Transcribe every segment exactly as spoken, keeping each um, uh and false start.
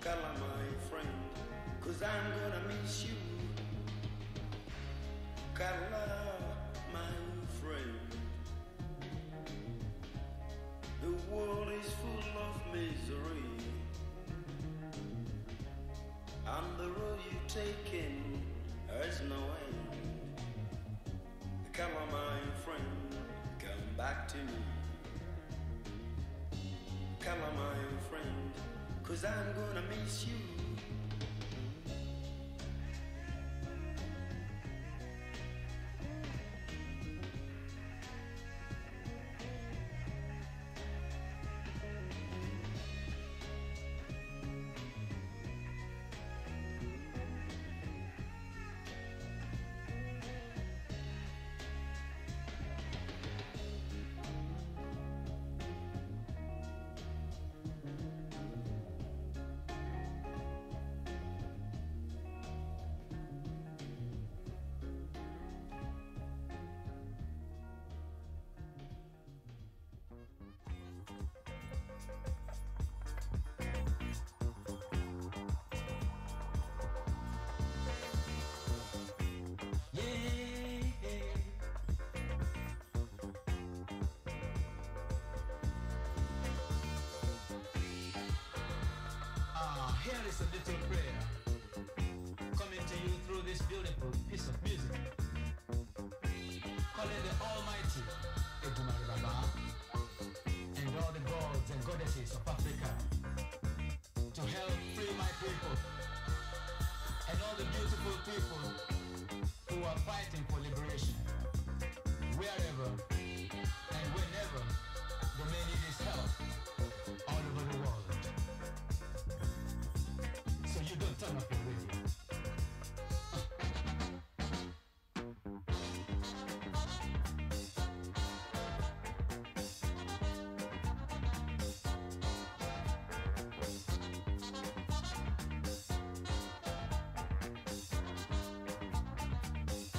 Kala, my friend, 'cause I'm gonna miss you. Kala, my friend. The world is full of misery, and the road you've taken has no end. Come on, my friend, come back to me. Come on, my friend, 'cause I'm gonna miss you.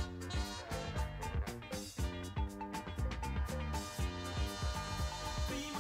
Free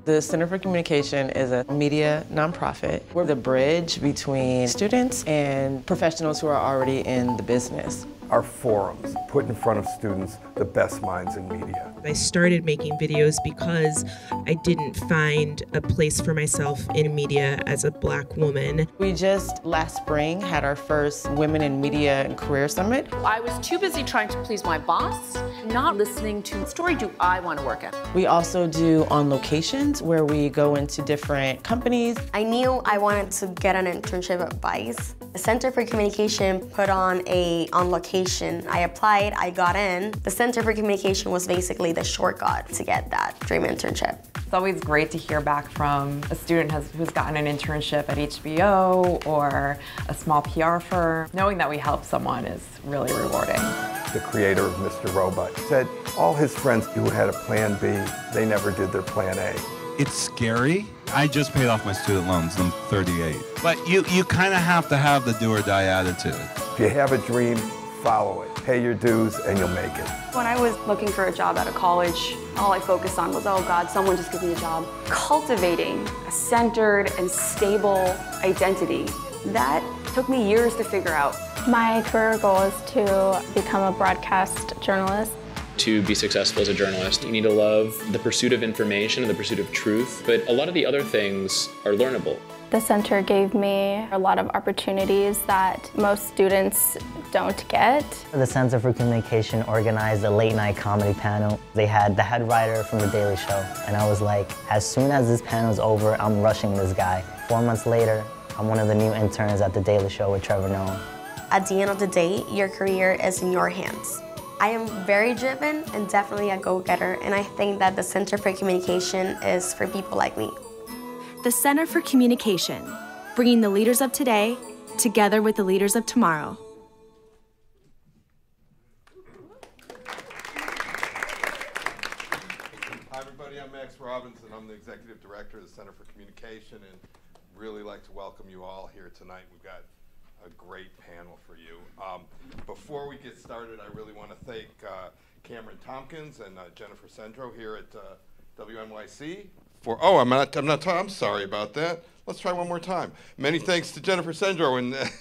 The Center for Communication is a media nonprofit. We're the bridge between students and professionals who are already in the business. Our forums put in front of students the best minds in media. I started making videos because I didn't find a place for myself in media as a Black woman. We just last spring had our first Women in Media and Career Summit. I was too busy trying to please my boss, not listening to what story do I want to work at. We also do on locations where we go into different companies. I knew I wanted to get an internship at Vice. The Center for Communication put on a on location. I applied, I got in. The Center for Communication was basically the shortcut to get that dream internship. It's always great to hear back from a student has, who's gotten an internship at H B O or a small P R firm. Knowing that we help someone is really rewarding. The creator of Mister Robot said all his friends who had a plan B, they never did their plan A. It's scary. I just paid off my student loans. I'm thirty-eight. But you, you kind of have to have the do-or-die attitude. If you have a dream, follow it. Pay your dues and you'll make it. When I was looking for a job out of college, all I focused on was, oh God, someone just give me a job. Cultivating a centered and stable identity, that took me years to figure out. My career goal is to become a broadcast journalist. To be successful as a journalist, you need to love the pursuit of information and the pursuit of truth, but a lot of the other things are learnable. The center gave me a lot of opportunities that most students don't get. The Center for Communication organized a late night comedy panel. They had the head writer from The Daily Show, and I was like, as soon as this panel's over, I'm rushing this guy. Four months later, I'm one of the new interns at The Daily Show with Trevor Noah. At the end of the day, your career is in your hands. I am very driven and definitely a go-getter, and I think that the Center for Communication is for people like me. The Center for Communication, bringing the leaders of today together with the leaders of tomorrow. Hi everybody, I'm Max Robinson. I'm the Executive Director of the Center for Communication, and really like to welcome you all here tonight. We've got a great panel for you. Um, before we get started, I really want to thank uh, Cameron Tompkins and uh, Jennifer Sendro here at uh, W N Y C. For, oh, I'm not, I'm not, I'm sorry about that. Let's try one more time. Many thanks to Jennifer Sendro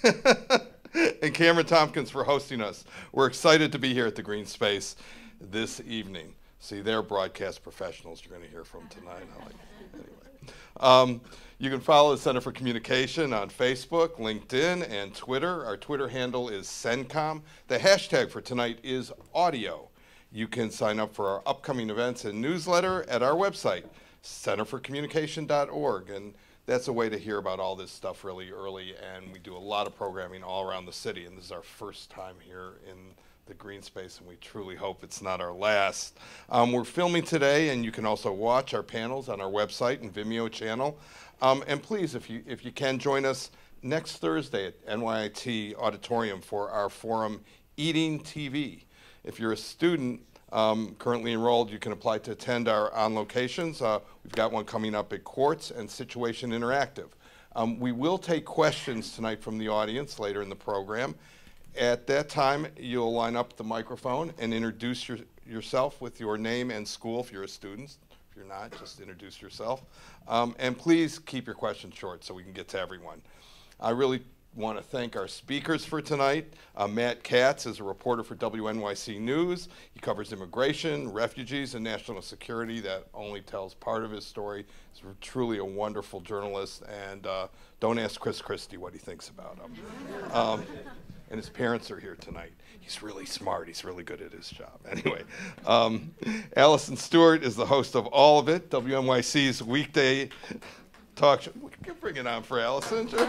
and, and Cameron Tompkins for hosting us. We're excited to be here at the Green Space this evening. See, they're broadcast professionals you're going to hear from tonight. I like it. Anyway. Um, You can follow the Center for Communication on Facebook, LinkedIn, and Twitter. Our Twitter handle is CENCOM. The hashtag for tonight is audio. You can sign up for our upcoming events and newsletter at our website, center for communication dot org. And that's a way to hear about all this stuff really early. And we do a lot of programming all around the city. And this is our first time here in the Green Space, and we truly hope it's not our last. Um, we're filming today, and you can also watch our panels on our website and Vimeo channel. Um, and please, if you if you can, join us next Thursday at N Y I T Auditorium for our forum, Eating T V. If you're a student um, currently enrolled, you can apply to attend our on locations. Uh, we've got one coming up at Quartz and Situation Interactive. Um, we will take questions tonight from the audience later in the program. At that time, you'll line up the microphone and introduce your, yourself with your name and school if you're a student. If you're not, just introduce yourself. Um, and please keep your questions short so we can get to everyone. I really want to thank our speakers for tonight. Uh, Matt Katz is a reporter for W N Y C News. He covers immigration, refugees, and national security. That only tells part of his story. He's truly a wonderful journalist, and uh, don't ask Chris Christie what he thinks about him. Um, and his parents are here tonight. He's really smart. He's really good at his job. Anyway, um, Alison Stewart is the host of All of It, W N Y C's weekday talk show. We can bring it on for Alison. Sure.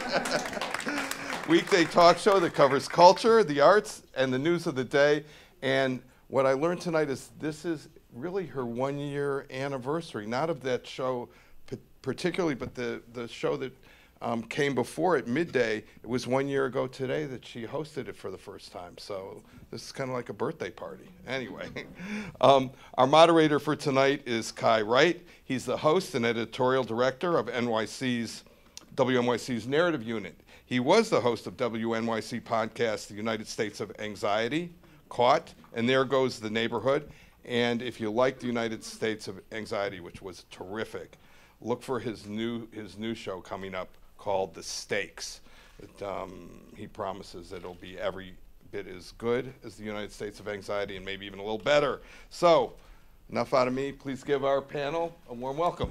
Weekday talk show that covers culture, the arts, and the news of the day. And what I learned tonight is this is really her one-year anniversary, not of that show p- particularly, but the, the show that Um, came before it, Midday. It was one year ago today that she hosted it for the first time. So this is kind of like a birthday party. Anyway, um, our moderator for tonight is Kai Wright. He's the host and editorial director of N Y C's W N Y C's Narrative Unit. He was the host of W N Y C podcast, The United States of Anxiety, Caught, and There Goes the Neighborhood. And if you like The United States of Anxiety, which was terrific, look for his new his new show coming up called The Stakes. It, um, he promises that it'll be every bit as good as the United States of Anxiety and maybe even a little better. So, enough out of me. Please give our panel a warm welcome.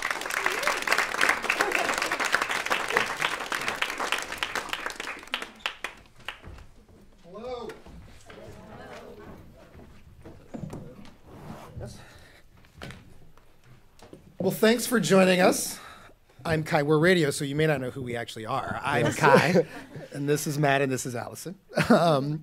Hello. Yes. Well, thanks for joining us. I'm Kai. We're radio, so you may not know who we actually are. I'm Kai, and this is Matt, and this is Alison. Um,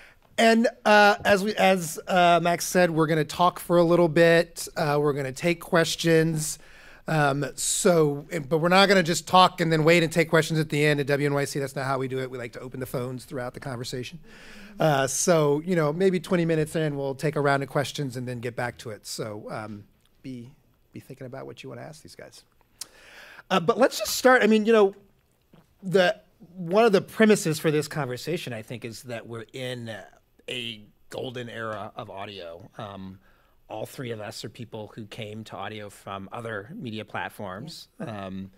and uh, as we, as uh, Max said, we're going to talk for a little bit. Uh, we're going to take questions. Um, so, but we're not going to just talk and then wait and take questions at the end at W N Y C. That's not how we do it. We like to open the phones throughout the conversation. Uh, so, you know, maybe twenty minutes in, we'll take a round of questions and then get back to it. So, um, be be thinking about what you want to ask these guys. Uh, but let's just start. I mean, you know, the one of the premises for this conversation, I think, is that we're in a golden era of audio. Um, all three of us are people who came to audio from other media platforms. Um,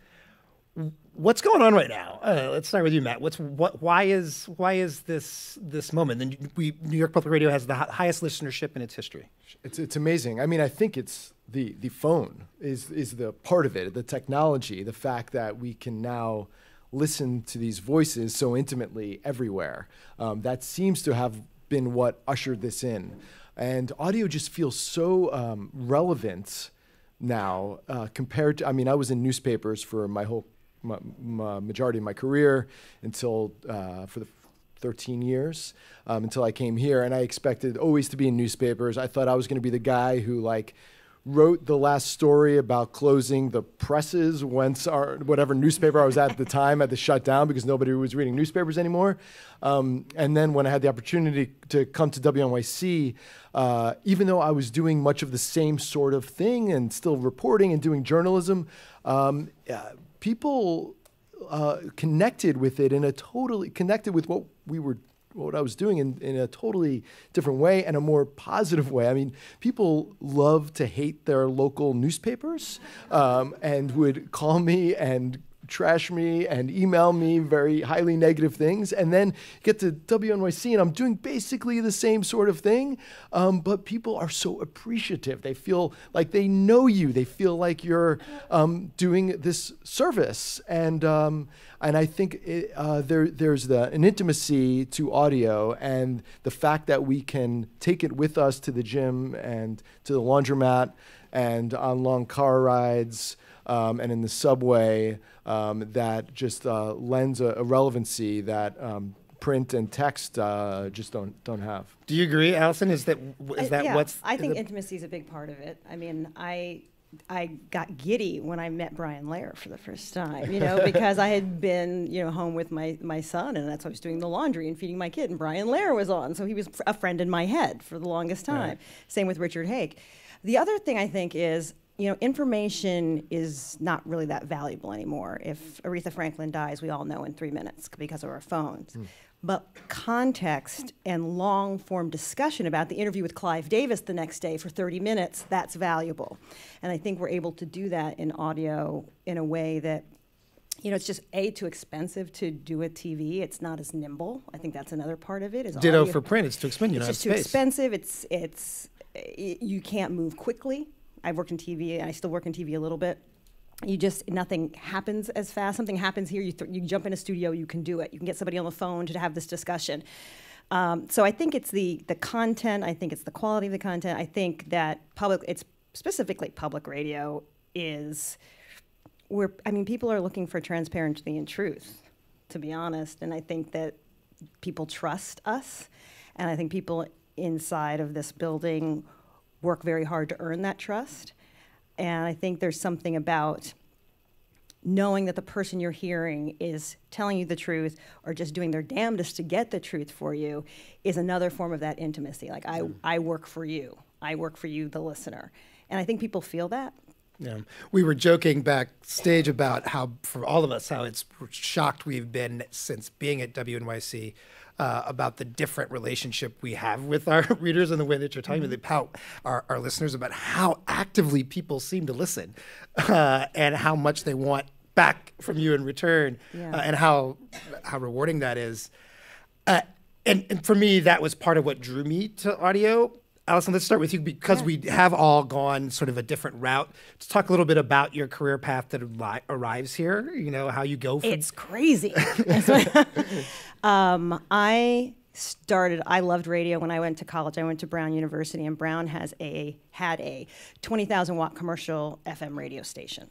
what's going on right now? Uh, let's start with you, Matt. What's what? Why is why is this this moment? And we New York Public Radio has the highest listenership in its history. It's it's amazing. I mean, I think it's the the phone is is the part of it, the technology, the fact that we can now listen to these voices so intimately everywhere. Um, that seems to have been what ushered this in, and audio just feels so um, relevant now uh, compared to. I mean, I was in newspapers for my whole my, my majority of my career until uh, for the thirteen years um, until I came here, and I expected always to be in newspapers. I thought I was going to be the guy who like wrote the last story about closing the presses once our whatever newspaper I was at at the time had to shut down because nobody was reading newspapers anymore. Um, and then when I had the opportunity to come to W N Y C, uh, even though I was doing much of the same sort of thing and still reporting and doing journalism, um, uh, people uh, connected with it in a totally connected with what we were, what I was doing in, in a totally different way and a more positive way. I mean, people love to hate their local newspapers um, and would call me and trash me and email me very highly negative things, and then get to W N Y C and I'm doing basically the same sort of thing, um, but people are so appreciative. They feel like they know you. They feel like you're um, doing this service, and um, and I think it, uh, there there's the, an intimacy to audio, and the fact that we can take it with us to the gym and to the laundromat and on long car rides um, and in the subway. Um, that just uh, lends a, a relevancy that um, print and text uh, just don't don't have. Do you agree, Alison? Is that is that I, yeah, what's? I think the, intimacy is a big part of it. I mean, I I got giddy when I met Brian Lehrer for the first time, you know, because I had been, you know, home with my my son, and that's why I was doing the laundry and feeding my kid, and Brian Lehrer was on, so he was a friend in my head for the longest time. Right. Same with Richard Haig. The other thing I think is, you know, information is not really that valuable anymore. If Aretha Franklin dies, we all know in three minutes because of our phones. Mm. But context and long-form discussion about the interview with Clive Davis the next day for thirty minutes, that's valuable. And I think we're able to do that in audio in a way that, you know, it's just, A, too expensive to do a T V. It's not as nimble. I think that's another part of it. Is Ditto audio. For print. It's too expensive. You it's don't just have too space. expensive. It's, it's, you can't move quickly. I've worked in T V, and I still work in T V a little bit. You just, nothing happens as fast. Something happens here, you, th- you jump in a studio, you can do it. You can get somebody on the phone to have this discussion. Um, so I think it's the the content, I think it's the quality of the content. I think that public, it's specifically public radio is, where, I mean, people are looking for transparency and truth, to be honest. And I think that people trust us. And I think people inside of this building work very hard to earn that trust. And I think there's something about knowing that the person you're hearing is telling you the truth or just doing their damnedest to get the truth for you is another form of that intimacy. Like, I, mm. I work for you. I work for you, the listener. And I think people feel that. Yeah. We were joking backstage about how, for all of us, how it's shocked we've been since being at W N Y C uh, about the different relationship we have with our readers and the way that you're talking Mm-hmm. about how our, our listeners, about how actively people seem to listen uh, and how much they want back from you in return, Yeah. uh, and how how rewarding that is. Uh, and, and for me, that was part of what drew me to audio. Alison, let's start with you because Yeah. we have all gone sort of a different route. Let's talk a little bit about your career path that arri- arrives here, you know, how you go from... It's crazy. um, I started, I loved radio when I went to college. I went to Brown University, and Brown has a had a twenty thousand watt commercial F M radio station.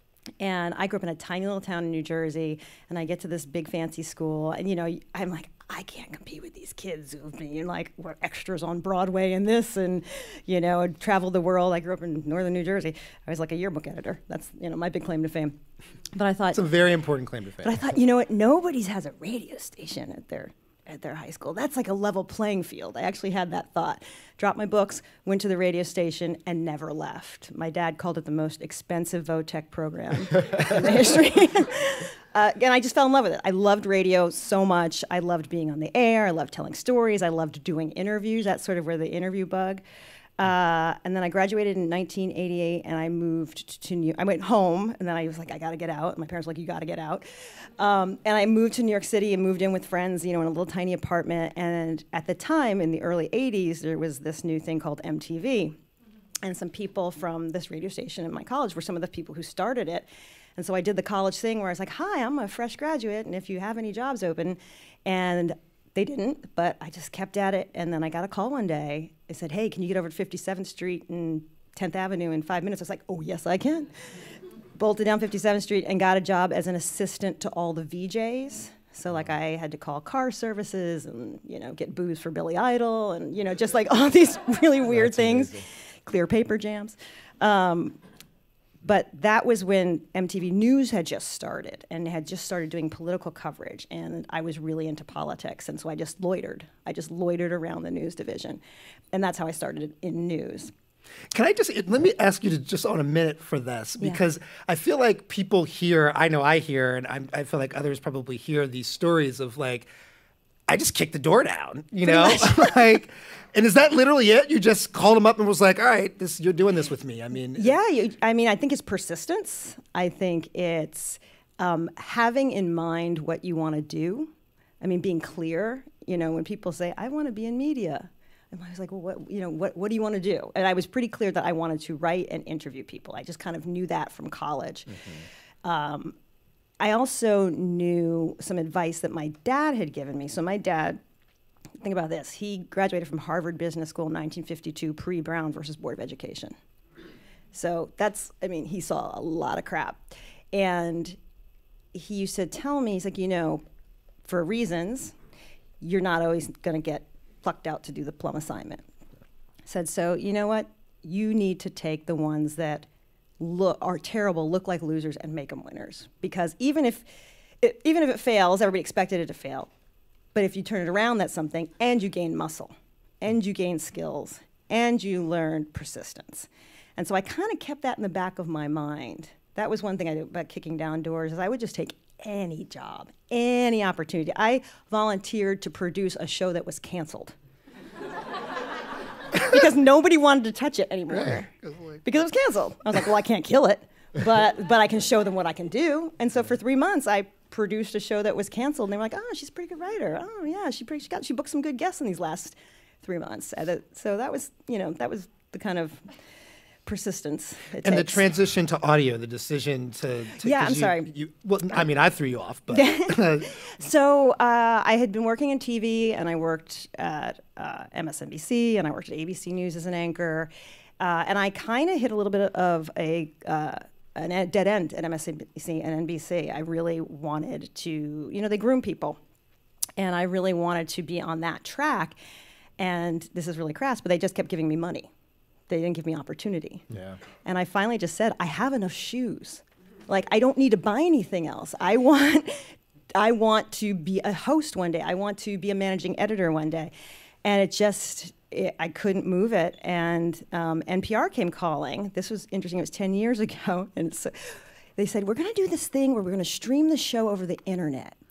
And I grew up in a tiny little town in New Jersey, and I get to this big fancy school, and you know, I'm like, I can't compete with these kids who've been like were extras on Broadway and this, and you know, traveled the world. I grew up in northern New Jersey. I was like a yearbook editor. That's you know my big claim to fame. But I thought It's a very important claim to fame. But I thought, you know what? Nobody has a radio station at their at their high school. That's like a level playing field. I actually had that thought. Dropped my books, went to the radio station, and never left. My dad called it the most expensive VOTech program in the history. uh, and I just fell in love with it. I loved radio so much. I loved being on the air. I loved telling stories. I loved doing interviews. That's sort of where the interview bug. Uh, and then I graduated in nineteen eighty-eight, and I moved to New. I went home, and then I was like, I got to get out. And my parents were like, you got to get out. Um, and I moved to New York City and moved in with friends, you know, in a little tiny apartment. And at the time, in the early eighties, there was this new thing called M T V, and some people from this radio station in my college were some of the people who started it. And so I did the college thing where I was like, hi, I'm a fresh graduate, and if you have any jobs open, and they didn't, but I just kept at it. And then I got a call one day. They said, hey, can you get over to fifty-seventh Street and tenth Avenue in five minutes? I was like, oh, yes, I can. Bolted down fifty-seventh Street and got a job as an assistant to all the V Js. So like I had to call car services and, you know, get booze for Billy Idol and, you know, just like all these really weird That's things, amazing. Clear paper jams. Um, But that was when M T V News had just started and had just started doing political coverage, and I was really into politics, and so I just loitered. I just loitered around the news division, and that's how I started in news. Can I just, let me ask you to just on a minute for this, because yeah. I feel like people hear, I know I hear, and I'm, I feel like others probably hear these stories of like, I just kicked the door down, you know? like, and is that literally it? You just called him up and was like, all right, this, you're doing this with me. I mean. Yeah, you, I mean, I think it's persistence. I think it's um, having in mind what you want to do. I mean, being clear, you know, when people say, I want to be in media. And I was like, well, what, you know, what, what do you want to do? And I was pretty clear that I wanted to write and interview people. I just kind of knew that from college. Mm-hmm. Um, I also knew some advice that my dad had given me. So my dad, think about this, he graduated from Harvard Business School in nineteen fifty-two, pre-Brown versus Board of Education. So that's, I mean, he saw a lot of crap. And he used to tell me, he's like, you know, for reasons, you're not always going to get plucked out to do the plum assignment. Said, so you know what? You need to take the ones that look are terrible, look like losers, and make them winners. Because even if it, even if it fails, everybody expected it to fail. But if you turn it around, that's something, and you gain muscle, and you gain skills, and you learn persistence. And so I kind of kept that in the back of my mind. That was one thing I did about kicking down doors, is I would just take any job, any opportunity. I volunteered to produce a show that was canceled. Because nobody wanted to touch it anymore. Yeah, because it was canceled. I was like, well, I can't kill it, but but I can show them what I can do. And so for three months, I produced a show that was canceled. And they were like, oh, she's a pretty good writer. Oh, yeah, she, pretty, she, got, she booked some good guests in these last three months. So that was, you know, that was the kind of persistence it and takes. The transition to audio, the decision to, to yeah I'm you, sorry you, well I mean I threw you off, but so uh, I had been working in T V, and I worked at uh, M S N B C, and I worked at A B C News as an anchor, uh, and I kind of hit a little bit of a uh, an ed- dead end at M S N B C and N B C. I really wanted to, you know, they groom people, and I really wanted to be on that track, and this is really crass, but they just kept giving me money. They didn't give me opportunity. Yeah. And I finally just said, I have enough shoes. Like, I don't need to buy anything else. I want, I want to be a host one day. I want to be a managing editor one day. And it just, it, I couldn't move it. And um, N P R came calling. This was interesting. It was ten years ago. And so they said, we're going to do this thing where we're going to stream the show over the internet.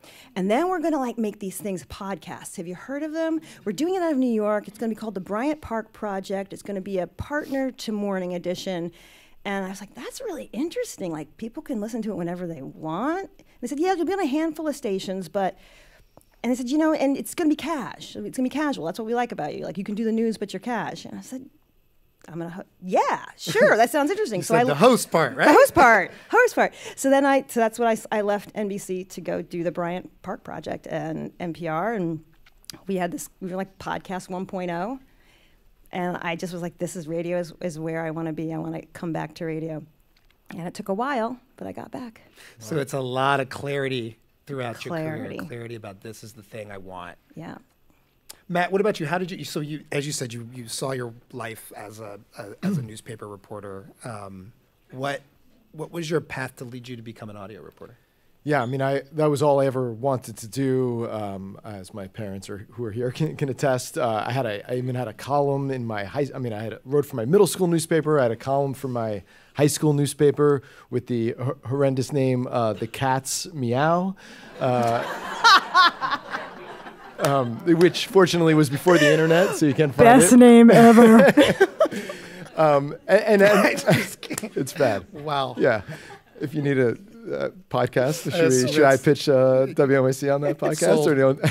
And then we're gonna like make these things podcasts. Have you heard of them? We're doing it out of New York. It's gonna be called the Bryant Park Project. It's gonna be a partner to Morning Edition. And I was like, that's really interesting. Like, people can listen to it whenever they want. And they said, yeah, it'll be on a handful of stations, but, and they said, you know, and it's gonna be cash. It's gonna be casual. That's what we like about you. Like, you can do the news, but you're cash. And I said, I'm gonna, ho- yeah, sure, that sounds interesting. You so said I, the host part, right? The host part, host part. So then I, so that's what I, I left N B C to go do the Bryant Park Project and N P R, and we had this, we were like podcast one point oh, and I just was like, this is radio is, is where I wanna be, I wanna come back to radio. And it took a while, but I got back. So wow. It's a lot of clarity throughout clarity. your career, clarity about this is the thing I want. Yeah. Matt, what about you? How did you? So you, as you said, you, you saw your life as a, a as a newspaper reporter. Um, what what was your path to lead you to become an audio reporter? Yeah, I mean, I that was all I ever wanted to do. Um, as my parents are who are here can, can attest. Uh, I had a I even had a column in my high. I mean, I had a, wrote for my middle school newspaper. I had a column for my high school newspaper with the h- horrendous name uh, "The Katz Meow." Uh, Um, which fortunately was before the internet, so you can't find Best it. Best name ever. um, and, and, and it's bad. Wow. Yeah. If you need a uh, podcast, should, Uh, we, so should I pitch uh, W N Y C on that podcast? Or no?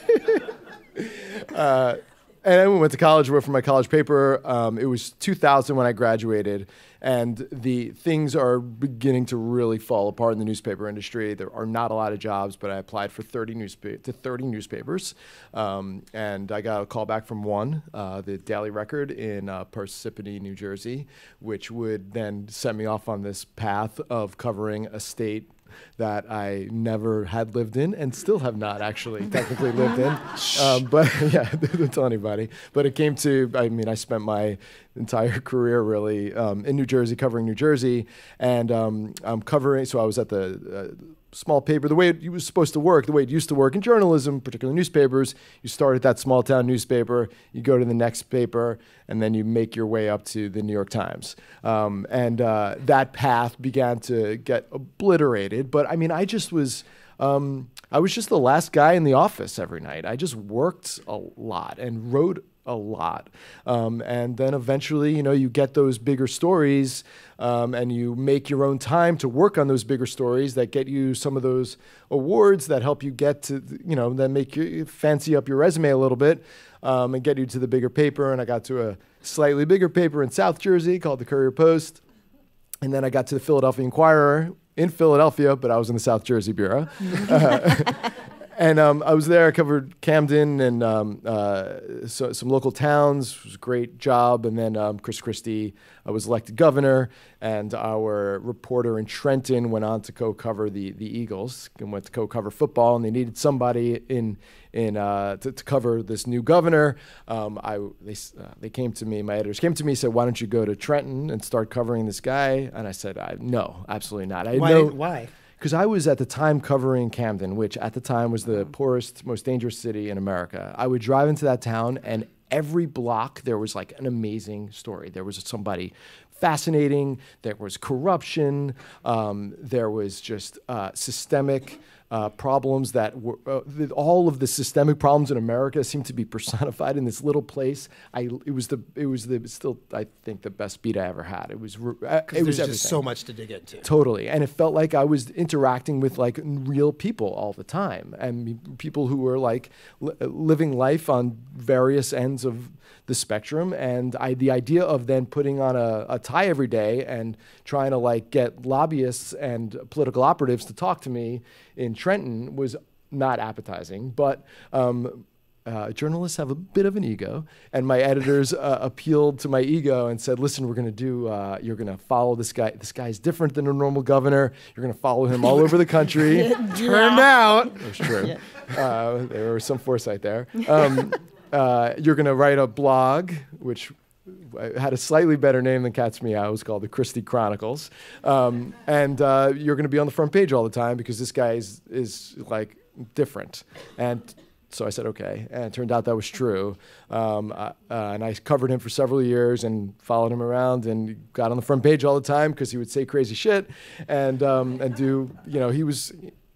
uh, and then we went to college, wrote for my college paper. Um, it was two thousand when I graduated, and the things are beginning to really fall apart in the newspaper industry. There are not a lot of jobs, but I applied for thirty newspa- to thirty newspapers, um, and I got a call back from one, uh, the Daily Record in uh, Parsippany, New Jersey, which would then set me off on this path of covering a state that I never had lived in and still have not actually technically lived in. Um, but yeah, don't tell anybody. But it came to, I mean, I spent my entire career really um, in New Jersey, covering New Jersey. And um, I'm covering, so I was at the uh, small paper, the way it was supposed to work, the way it used to work in journalism, particularly newspapers, you start at that small town newspaper, you go to the next paper, and then you make your way up to the New York Times. Um, and uh, that path began to get obliterated. But I mean, I just was, um, I was just the last guy in the office every night. I just worked a lot and wrote a lot. Um, and then eventually, you know, you get those bigger stories um, and you make your own time to work on those bigger stories that get you some of those awards that help you get to, you know, that make you fancy up your resume a little bit um, and get you to the bigger paper. And I got to a slightly bigger paper in South Jersey called the Courier Post. And then I got to the Philadelphia Inquirer in Philadelphia, but I was in the South Jersey Bureau. uh, And um, I was there, I covered Camden and um, uh, so, some local towns. It was a great job. And then um, Chris Christie uh, was elected governor, and our reporter in Trenton went on to co-cover the, the Eagles and went to co-cover football, and they needed somebody in in uh, to, to cover this new governor. Um, I they uh, they came to me, my editors came to me and said, why don't you go to Trenton and start covering this guy? And I said, I, no, absolutely not. I why? know, Why? Because I was at the time covering Camden, which at the time was the poorest, most dangerous city in America. I would drive into that town, and every block there was like an amazing story. There was somebody fascinating. There was corruption. Um, there was just uh, systemic uh, problems that were uh, the, all of the systemic problems in America seemed to be personified in this little place. I it was the it was the still I think the best beat I ever had. It was uh, it there's was just everything. so much to dig into. Totally, and it felt like I was interacting with like real people all the time, and people who were like li- living life on various ends of the spectrum. And I, the idea of then putting on a, a tie every day and trying to like get lobbyists and political operatives to talk to me in Trenton was not appetizing. But um, uh, journalists have a bit of an ego, and my editors uh, appealed to my ego and said, "Listen, we're going to do. Uh, you're going to follow this guy. This guy is different than a normal governor. You're going to follow him all over the country." Turned out, it was true. Yeah. Uh, there was some foresight there. Um, Uh, you're going to write a blog, which had a slightly better name than Katz Meow. It was called the Christie Chronicles. Um, and uh, you're going to be on the front page all the time because this guy is, is like different. And so I said, okay. And it turned out that was true. Um, uh, uh, and I covered him for several years and followed him around and got on the front page all the time because he would say crazy shit and um, and do, you know, he was...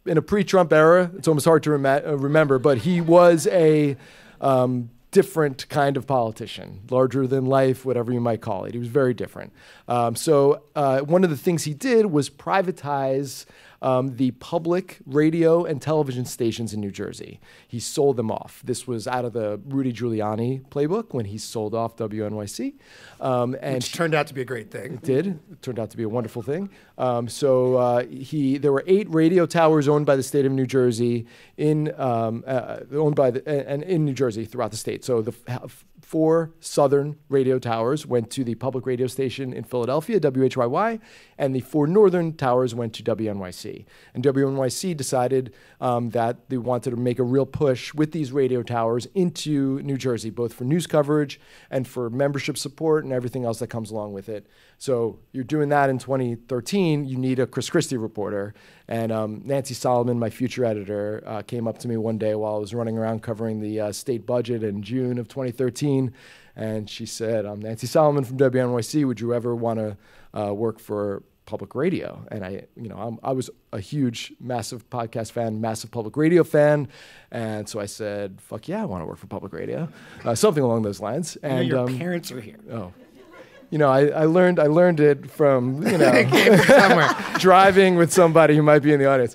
in a pre-Trump era. It's almost hard to rem- uh, remember, but he was a um, different kind of politician, larger than life, whatever you might call it. He was very different. Um, so uh, one of the things he did was privatize Um, the public radio and television stations in New Jersey. He sold them off. This was out of the Rudy Giuliani playbook when he sold off W N Y C. Um, and Which turned out to be a great thing. It did. It turned out to be a wonderful thing. Um, so uh, he, there were eight radio towers owned by the state of New Jersey, in um, uh, owned by the, and in New Jersey throughout the state. So the f- four southern radio towers went to the public radio station in Philadelphia, W H Y Y, and the four northern towers went to W N Y C. And W N Y C decided um, that they wanted to make a real push with these radio towers into New Jersey, both for news coverage and for membership support and everything else that comes along with it. So you're doing that in twenty thirteen, you need a Chris Christie reporter. And um, Nancy Solomon, my future editor, uh, came up to me one day while I was running around covering the uh, state budget in June of twenty thirteen. And she said, I'm Nancy Solomon from W N Y C. Would you ever want to uh, work for public radio? And I, you know, I'm, I was a huge, massive podcast fan, massive public radio fan. And so I said, fuck yeah, I want to work for public radio. Uh, something along those lines. I know and your um, parents are here. Oh. You know, I, I learned I learned it from, you know, somewhere. driving with somebody who might be in the audience.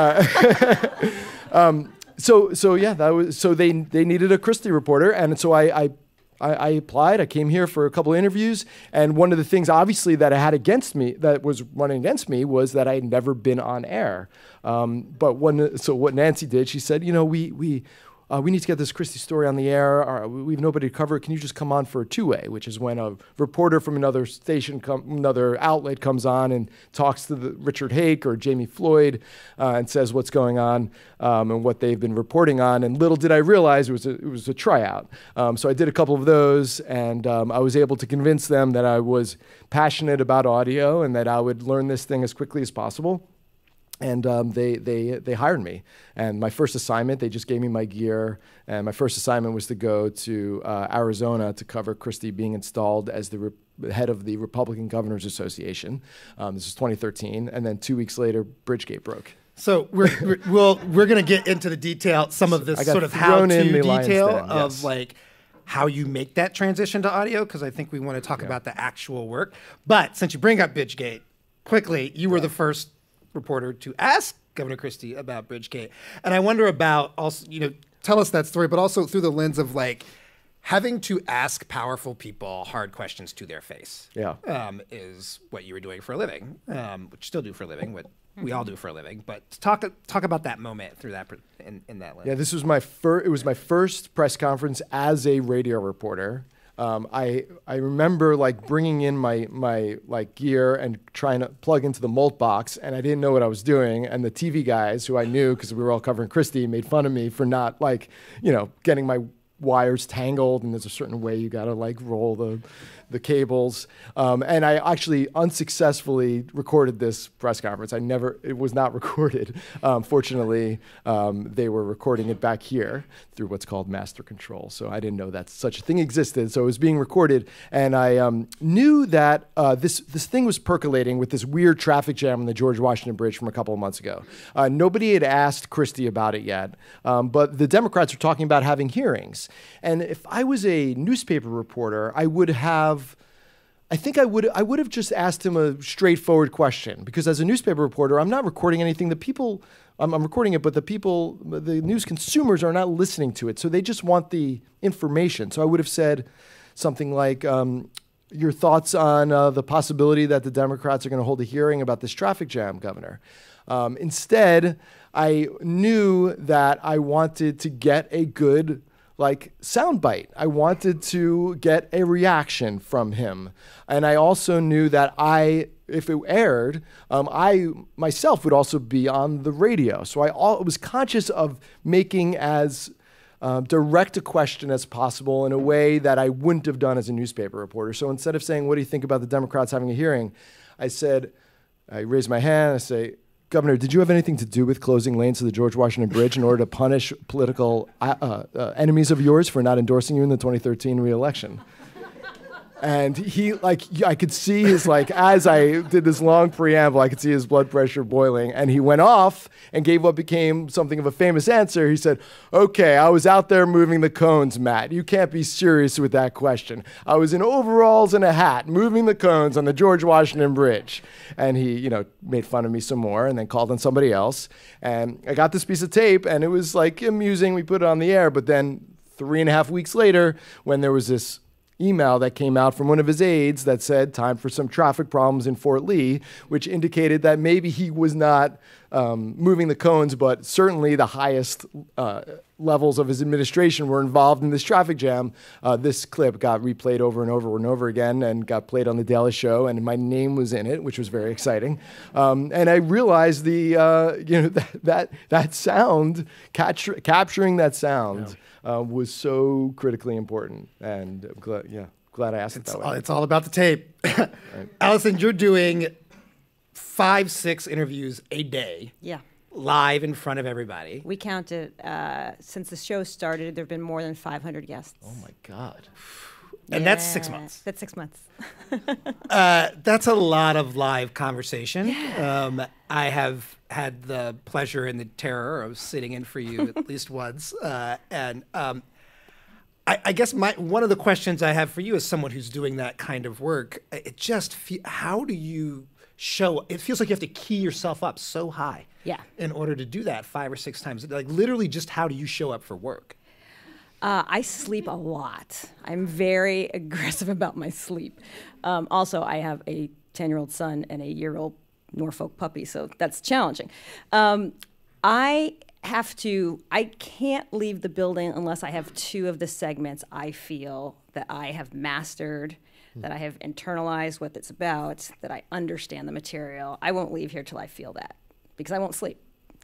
Uh, um, so so yeah, that was so they they needed a Christie reporter, and so I, I I I applied. I came here for a couple of interviews, and one of the things obviously that I had against me, that was running against me, was that I had never been on air. Um, but when so what Nancy did, she said, you know, we we. Uh, we need to get this Christie story on the air. Or we have nobody to cover it. Can you just come on for a two-way, which is when a reporter from another station, com- another outlet comes on and talks to the Richard Hake or Jamie Floyd uh, and says what's going on um, and what they've been reporting on. And little did I realize it was a, it was a tryout. Um, so I did a couple of those, and um, I was able to convince them that I was passionate about audio and that I would learn this thing as quickly as possible. And um, they they they hired me. And my first assignment, they just gave me my gear. And my first assignment was to go to uh, Arizona to cover Christie being installed as the re- head of the Republican Governors Association. Um, this was twenty thirteen. And then two weeks later, Bridgegate broke. So we're, we're we'll, we're going to get into the detail, some of this sort of how-to detail den, of yes. like how you make that transition to audio, because I think we want to talk yeah. about the actual work. But since you bring up Bridgegate, quickly, you were yeah. the first reporter to ask Governor Christie about Bridgegate. And I wonder about also, you know, tell us that story, but also through the lens of like having to ask powerful people hard questions to their face. Yeah. Um, is what you were doing for a living, um, which you still do for a living, what we all do for a living. But talk talk about that moment through that in, in that lens. Yeah, this was my first, it was my first press conference as a radio reporter. Um, I I remember like bringing in my my like gear and trying to plug into the mult box, and I didn't know what I was doing. And the T V guys, who I knew because we were all covering Christie, made fun of me for not like, you know, getting my wires tangled. And there's a certain way you gotta like roll the the cables. Um, and I actually unsuccessfully recorded this press conference. I never, it was not recorded. Um, fortunately, um, they were recording it back here through what's called master control. So I didn't know that such a thing existed. So it was being recorded. And I um, knew that uh, this, this thing was percolating with this weird traffic jam on the George Washington Bridge from a couple of months ago. Uh, nobody had asked Christie about it yet, um, but the Democrats were talking about having hearings. And if I was a newspaper reporter, I would have I think I would I would have just asked him a straightforward question, because as a newspaper reporter, I'm not recording anything. The people, I'm, I'm recording it, but the people, the news consumers are not listening to it. So they just want the information. So I would have said something like, um, your thoughts on uh, the possibility that the Democrats are going to hold a hearing about this traffic jam, Governor. Um, instead, I knew that I wanted to get a good like soundbite. I wanted to get a reaction from him. And I also knew that I, if it aired, um, I myself would also be on the radio. So I all, was conscious of making as uh, direct a question as possible in a way that I wouldn't have done as a newspaper reporter. So instead of saying, what do you think about the Democrats having a hearing? I said, I raised my hand, I say, Governor, did you have anything to do with closing lanes to the George Washington Bridge in order to punish political uh, uh, enemies of yours for not endorsing you in the twenty thirteen re-election? And he, like, I could see his, like, as I did this long preamble, I could see his blood pressure boiling. And he went off and gave what became something of a famous answer. He said, okay, I was out there moving the cones, Matt. You can't be serious with that question. I was in overalls and a hat moving the cones on the George Washington Bridge. And he, you know, made fun of me some more and then called on somebody else. And I got this piece of tape and it was, like, amusing. We put it on the air. But then three and a half weeks later, when there was this email that came out from one of his aides that said time for some traffic problems in Fort Lee, which indicated that maybe he was not um, moving the cones, but certainly the highest uh, levels of his administration were involved in this traffic jam. Uh, this clip got replayed over and over and over again and got played on The Daily Show, and my name was in it, which was very exciting. Um, and I realized the uh, you know that that, that sound, capture, capturing that sound. Yeah. Uh, was so critically important, and I'm glad, yeah, glad I asked it's it that all, way. It's all about the tape. Right. Alison, you're doing five, six interviews a day. Yeah. Live in front of everybody. We counted, uh, since the show started, there have been more than five hundred guests. Oh my God. And yeah. that's six months. That's six months. uh, that's a lot of live conversation. Yeah. Um, I have had the pleasure and the terror of sitting in for you at least once. Uh, and um, I, I guess my one of the questions I have for you as someone who's doing that kind of work, it just fe- how do you show? It feels like you have to key yourself up so high. Yeah. In order to do that five or six times, like literally, just how do you show up for work? Uh, I sleep a lot. I'm very aggressive about my sleep. Um, also, I have a ten-year-old son and a year-old Norfolk puppy, so that's challenging. Um, I have to, I can't leave the building unless I have two of the segments I feel that I have mastered, mm. that I have internalized what it's about, that I understand the material. I won't leave here till I feel that, because I won't sleep.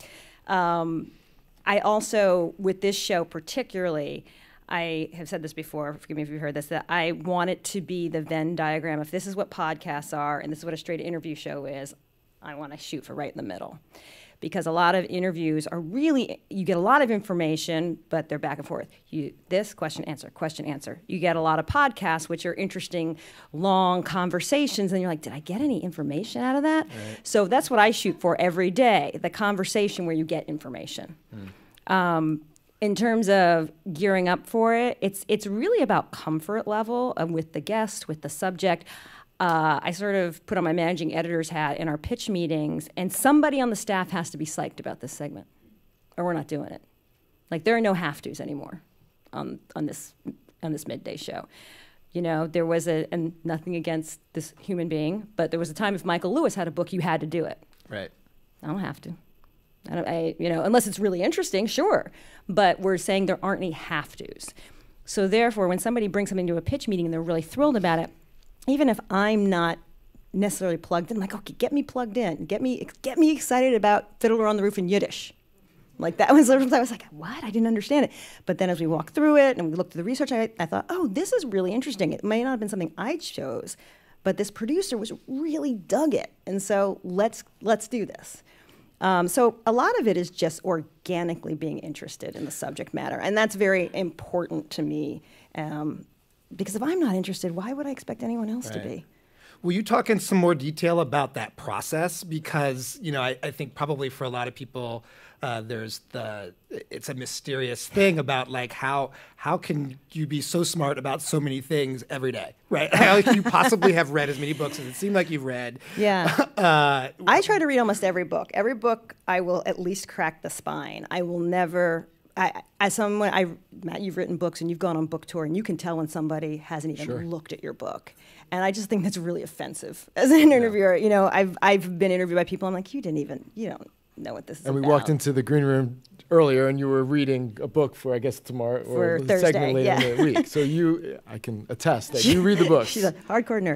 Um, I also, with this show particularly, I have said this before, forgive me if you've heard this, that I want it to be the Venn diagram. If this is what podcasts are and this is what a straight interview show is, I want to shoot for right in the middle. Because a lot of interviews are really, you get a lot of information, but they're back and forth. You this, question, answer, question, answer. You get a lot of podcasts, which are interesting, long conversations, and you're like, did I get any information out of that? Right. So that's what I shoot for every day, the conversation where you get information. Mm. Um, in terms of gearing up for it, it's it's really about comfort level um, with the guest, with the subject. Uh, I sort of put on my managing editor's hat in our pitch meetings, and somebody on the staff has to be psyched about this segment, or we're not doing it. Like, there are no have-tos anymore on on this on this midday show. You know, there was a, and nothing against this human being, but there was a time if Michael Lewis had a book, you had to do it. Right. I don't have to. I don't, I, you know, unless it's really interesting, sure. But we're saying there aren't any have-tos. So therefore, when somebody brings something to a pitch meeting and they're really thrilled about it, even if I'm not necessarily plugged in, I'm like, okay, get me plugged in. Get me get me excited about Fiddler on the Roof in Yiddish. Like, that was, I was like, what? I didn't understand it. But then as we walked through it and we looked at the research, I, I thought, oh, this is really interesting. It may not have been something I chose, but this producer was really dug it. And so let's let's do this. Um, so a lot of it is just organically being interested in the subject matter. And that's very important to me. Um, Because if I'm not interested, why would I expect anyone else right. to be? Will you talk in some more detail about that process? Because, you know, I, I think probably for a lot of people, uh, there's the, it's a mysterious thing about like how how can you be so smart about so many things every day, right? How can you possibly have read as many books as it seemed like you've read? Yeah. uh, I try to read almost every book. Every book, I will at least crack the spine. I will never... I, as someone, I, Matt, you've written books and you've gone on book tour, and you can tell when somebody hasn't even sure. looked at your book, and I just think that's really offensive as an interviewer. Yeah. You know, I've I've been interviewed by people. I'm like, you didn't even, you don't know what this is and about. We walked into the green room earlier, and you were reading a book for, I guess, tomorrow for or Thursday, segment later yeah. in the week. So you, I can attest that you read the books. She's a hardcore nerd.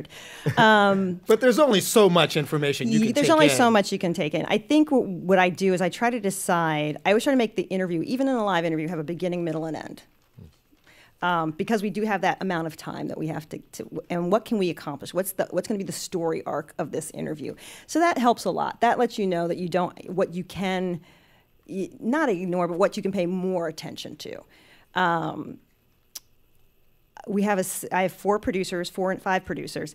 Um, but there's only so much information you can There's take only in. so much you can take in. I think w- what I do is I try to decide. I always try to make the interview, even in a live interview, have a beginning, middle, and end. Um, because we do have that amount of time that we have to, to and what can we accomplish? What's the what's going to be the story arc of this interview? So that helps a lot. That lets you know that you don't, what you can, not ignore, but what you can pay more attention to. Um, we have a, s- I have four producers, four and five producers.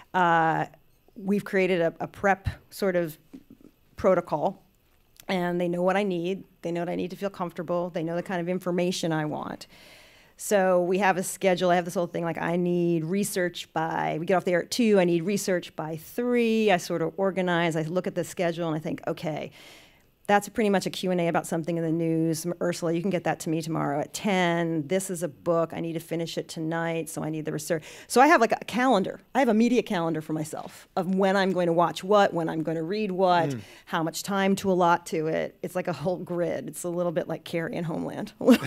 Uh, we've created a, a prep sort of protocol, and they know what I need. They know what I need to feel comfortable. They know the kind of information I want. So we have a schedule. I have this whole thing like I need research by, we get off the air at two, I need research by three. I sort of organize, I look at the schedule and I think, okay, that's pretty much a Q and A about something in the news. Ursula, you can get that to me tomorrow at ten. This is a book. I need to finish it tonight, so I need the research. So I have like a calendar. I have a media calendar for myself of when I'm going to watch what, when I'm going to read what, mm. how much time to allot to it. It's like a whole grid. It's a little bit like Carrie in Homeland with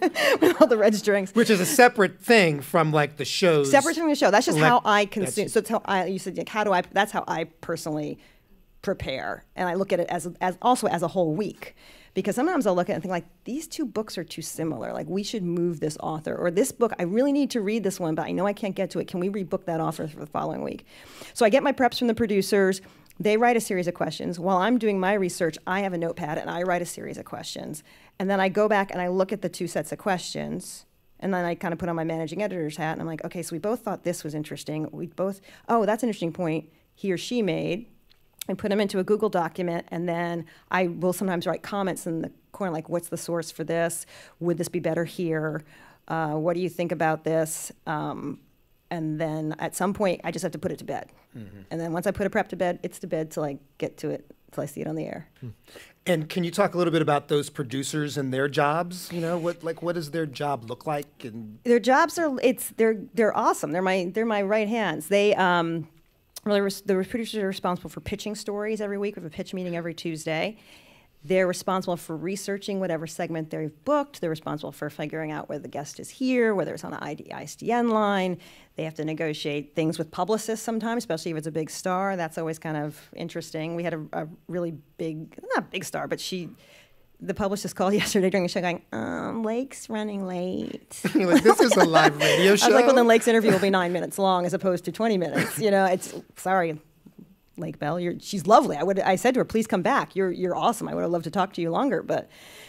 all the red strings. Which is a separate thing from like the shows. Separate from the show. That's just Elect- how I consume. So it's how I, you said, like, how do I, that's how I personally prepare, and I look at it as as also as a whole week, because sometimes I'll look at it and think like these two books are too similar, like we should move this author, or this book I really need to read this one but I know I can't get to it, can we rebook that author for the following week? So I get my preps from the producers, they write a series of questions. While I'm doing my research, I have a notepad and I write a series of questions, and then I go back and I look at the two sets of questions, and then I kind of put on my managing editor's hat and I'm like, okay, so we both thought this was interesting, we both, oh, that's an interesting point he or she made. I put them into a Google document, and then I will sometimes write comments in the corner, like, what's the source for this? Would this be better here? Uh, what do you think about this? Um, and then at some point, I just have to put it to bed. Mm-hmm. And then once I put a prep to bed, it's to bed till I get to it, till I see it on the air. And can you talk a little bit about those producers and their jobs? You know, what like what does their job look like? And their jobs are it's they're they're awesome. They're my they're my right hands. They um. Well, the producers are responsible for pitching stories every week. We have a pitch meeting every Tuesday. They're responsible for researching whatever segment they've booked. They're responsible for figuring out whether the guest is here, whether it's on the I S D N line. They have to negotiate things with publicists sometimes, especially if it's a big star. That's always kind of interesting. We had a, a really big, not big star, but she... The publicist called yesterday during the show going, um, Lake's running late. You're like, this is a live radio show? I was like, well, then Lake's interview will be nine minutes long as opposed to twenty minutes. You know, it's, sorry, Lake Bell, you're, she's lovely. I would, I said to her, please come back. You're, you're awesome. I would have loved to talk to you longer. But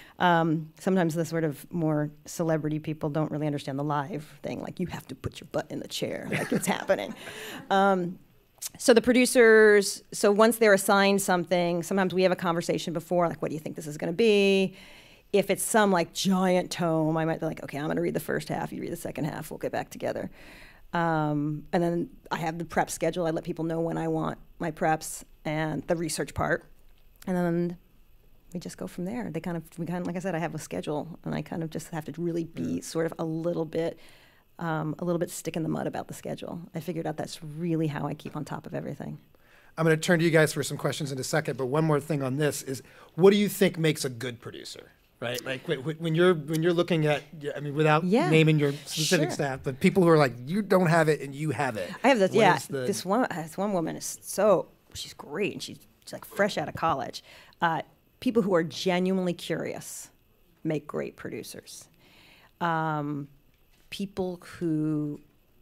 um, sometimes the sort of more celebrity people don't really understand the live thing. Like, you have to put your butt in the chair. Like, it's happening. Um, So the producers, so once they're assigned something, sometimes we have a conversation before, like, what do you think this is going to be? If it's some, like, giant tome, I might be like, okay, I'm going to read the first half, you read the second half, we'll get back together. Um, and then I have the prep schedule. I let people know when I want my preps and the research part. And then we just go from there. They kind of, we kind of, like I said, I have a schedule, and I kind of just have to really be sort of a little bit Um, a little bit stick in the mud about the schedule. I figured out that's really how I keep on top of everything. I'm going to turn to you guys for some questions in a second, but one more thing on this is, what do you think makes a good producer? Right, like when you're when you're looking at, I mean, without yeah, naming your specific sure. staff, but people who are like, you don't have it and you have it. I have this. What yeah, the... this one this one woman is so she's great, and she's, she's like fresh out of college. Uh, people who are genuinely curious make great producers. Um, people who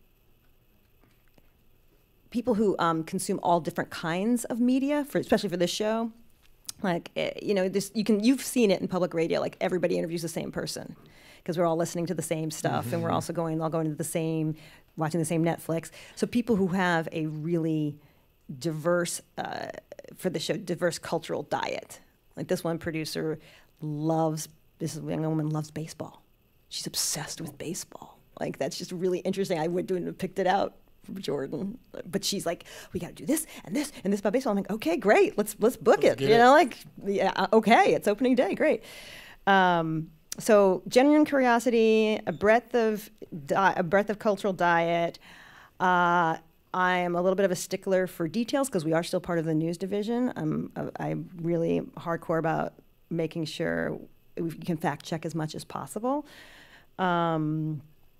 people who um, consume all different kinds of media, for especially for this show. Like, you know, this you can you've seen it in public radio. Like, everybody interviews the same person because we're all listening to the same stuff, mm-hmm. and we're also going all going to the same, watching the same Netflix. So people who have a really diverse uh, for the show, diverse cultural diet. Like, this one producer loves this young woman loves baseball. She's obsessed with baseball. Like, that's just really interesting. I wouldn't have picked it out from Jordan, but she's like, we got to do this and this and this about baseball. I'm like, okay, great, let's let's book let's it. You know, like, yeah, okay, it's opening day, great. Um, so genuine curiosity, a breadth of di- a breadth of cultural diet. Uh, I am a little bit of a stickler for details because we are still part of the news division. I'm I'm really hardcore about making sure we can fact check as much as possible. Um,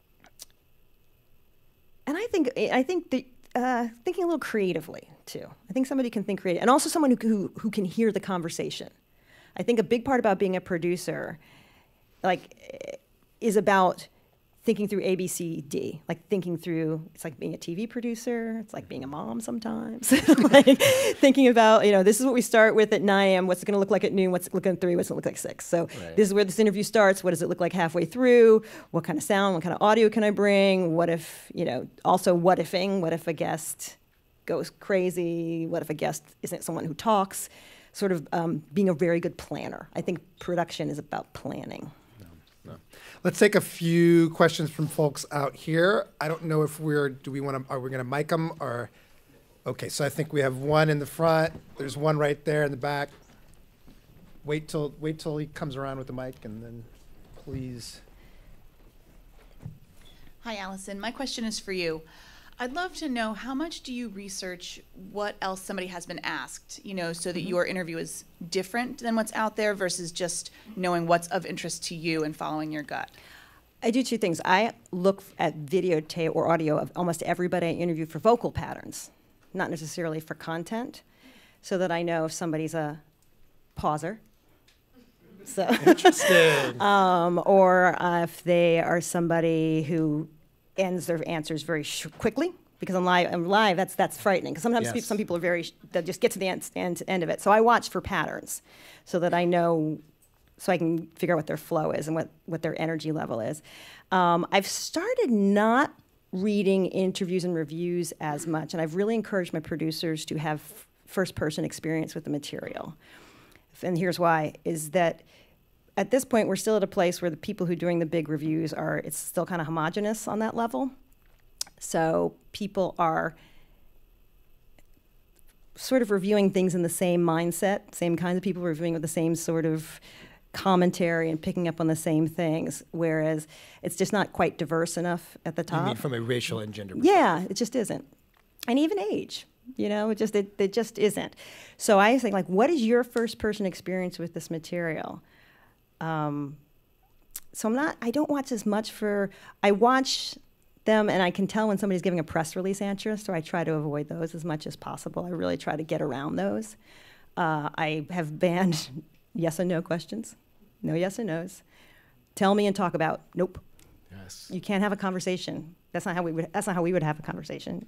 And I think I think the, uh, thinking a little creatively too. I think somebody can think creative, and also someone who, who who can hear the conversation. I think a big part about being a producer, like, is about thinking through A, B, C, D, like thinking through, it's like being a T V producer, it's like being a mom sometimes. Like thinking about, you know, this is what we start with at nine a m, what's it gonna look like at noon, what's it look like at three, what's it look like at six. So right. This is where this interview starts, what does it look like halfway through, what kind of sound, what kind of audio can I bring, what if, you know, also what ifing, what if a guest goes crazy, what if a guest isn't someone who talks, sort of um, being a very good planner. I think production is about planning. No. Let's take a few questions from folks out here. I don't know if we're, do we want to, are we going to mic them or, okay, so I think we have one in the front. There's one right there in the back. Wait till, wait till he comes around with the mic and then please. Hi, Allison. My question is for you. I'd love to know, how much do you research what else somebody has been asked, you know, so that mm-hmm. your interview is different than what's out there versus just knowing what's of interest to you and following your gut? I do two things. I look at videotape or audio of almost everybody I interview for vocal patterns, not necessarily for content, so that I know if somebody's a pauser. So interesting. um, or uh, if they are somebody who ends their answers very sh- quickly, because on live, on live that's that's frightening. Because sometimes Yes. people, some people are very, they'll just get to the end, end end of it. So I watch for patterns, so that I know, so I can figure out what their flow is and what what their energy level is. Um, I've started not reading interviews and reviews as much, and I've really encouraged my producers to have first person experience with the material. And here's why: is that at this point, we're still at a place where the people who are doing the big reviews are, it's still kind of homogenous on that level. So people are sort of reviewing things in the same mindset, same kinds of people reviewing with the same sort of commentary and picking up on the same things, whereas it's just not quite diverse enough at the top. You mean from a racial and gender perspective? Yeah, it just isn't. And even age. You know, it just it, it just isn't. So I think, like, what is your first person experience with this material? Um, so I'm not, I don't watch as much for, I watch them and I can tell when somebody's giving a press release answer, so I try to avoid those as much as possible. I really try to get around those. Uh, I have banned yes and no questions, no yes and no's. Tell me and talk about, nope. Yes. You can't have a conversation. That's not how we would, that's not how we would have a conversation.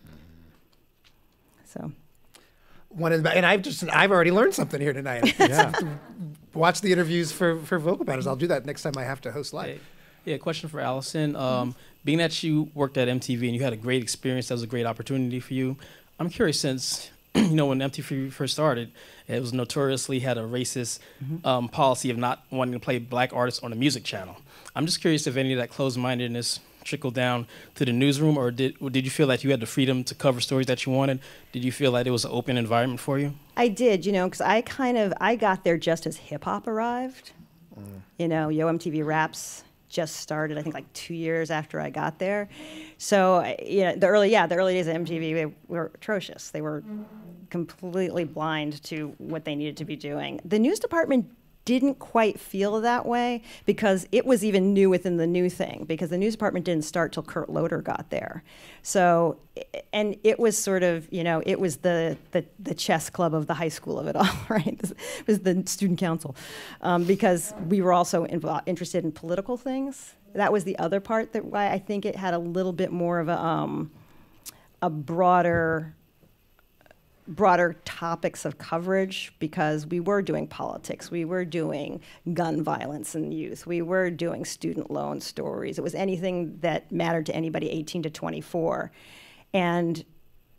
So. One in the back, and I've just, I've already learned something here tonight. Yeah. Watch the interviews for, for vocal patterns. I'll do that next time I have to host live. Hey, yeah, question for Allison. Um, mm-hmm. Being that you worked at M T V and you had a great experience, that was a great opportunity for you. I'm curious, since, you know, when M T V first started, it was notoriously had a racist mm-hmm. um, policy of not wanting to play black artists on the music channel. I'm just curious if any of that closed-mindedness trickled down to the newsroom, or did or did you feel that you had the freedom to cover stories that you wanted? Did you feel that it was an open environment for you? I did, you know, because I kind of, I got there just as hip-hop arrived. Mm. You know, Yo M T V Raps just started, I think, like two years after I got there. So, you know, the early, yeah, the early days of M T V they were atrocious. They were completely blind to what they needed to be doing. The news department didn't quite feel that way because it was even new within the new thing, because the news department didn't start till Kurt Loder got there. So, and it was sort of, you know, it was the the, the chess club of the high school of it all, right? It was the student council, um, because we were also involved, interested in political things. That was the other part that why I think it had a little bit more of a um, a broader broader topics of coverage, because we were doing politics, we were doing gun violence in youth, we were doing student loan stories. It was anything that mattered to anybody eighteen to twenty-four. And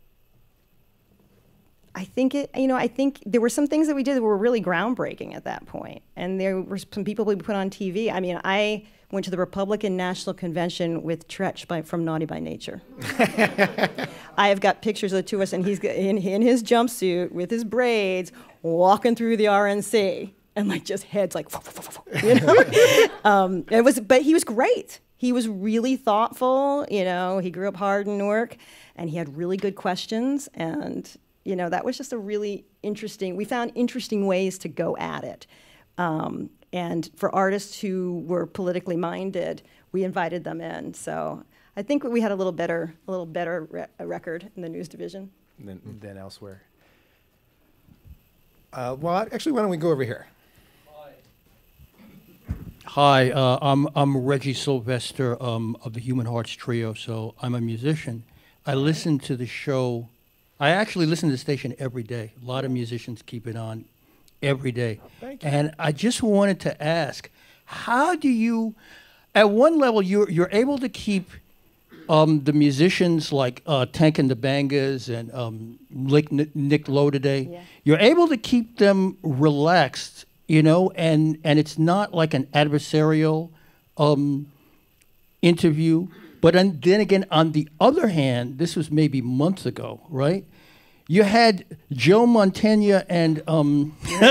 I think it, you know, I think there were some things that we did that were really groundbreaking at that point. And there were some people we put on T V. I mean, I went to the Republican National Convention with Tretch by, from Naughty by Nature. I have got pictures of the two of us, and he's in, in his jumpsuit with his braids, walking through the R N C, and like just heads like, you know. um, it was, but he was great. He was really thoughtful. You know, he grew up hard in Newark, and he had really good questions. And you know, that was just a really interesting. We found interesting ways to go at it. Um, And for artists who were politically minded, we invited them in. So I think we had a little better, a little better re- record in the news division than, than elsewhere. Uh, well, actually, why don't we go over here? Hi, uh, I'm I'm Reggie Sylvester um, of the Human Hearts Trio. So I'm a musician. I listen to the show. I actually listen to the station every day. A lot of musicians keep it on every day. Thank you. And I just wanted to ask, how do you, at one level, you're you're able to keep um, the musicians like uh, Tank and the Bangers and um, Nick, Nick Lodaday, yeah. You're able to keep them relaxed, you know, and, and it's not like an adversarial um, interview. But on, then again, on the other hand, this was maybe months ago, right? You had Joe Mantegna and um,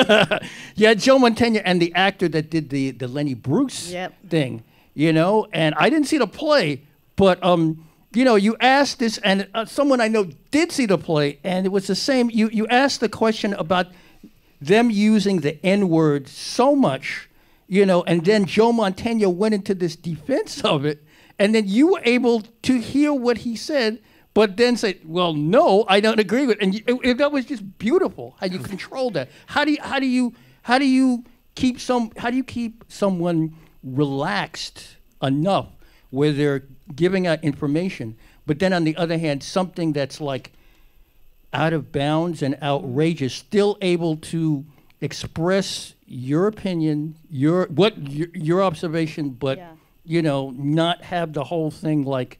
you had Joe Mantegna and the actor that did the the Lenny Bruce yep. thing, you know. And I didn't see the play, but um, you know, you asked this, and uh, someone I know did see the play, and it was the same. You you asked the question about them using the N word so much, you know, and then Joe Mantegna went into this defense of it. And then you were able to hear what he said, but then say, "Well, no, I don't agree with." And you, it, it, that was just beautiful how you control that. How do you, how do you how do you keep some how do you keep someone relaxed enough where they're giving out information, but then on the other hand, something that's like out of bounds and outrageous, still able to express your opinion, your what your, your observation, but. Yeah. You know, not have the whole thing like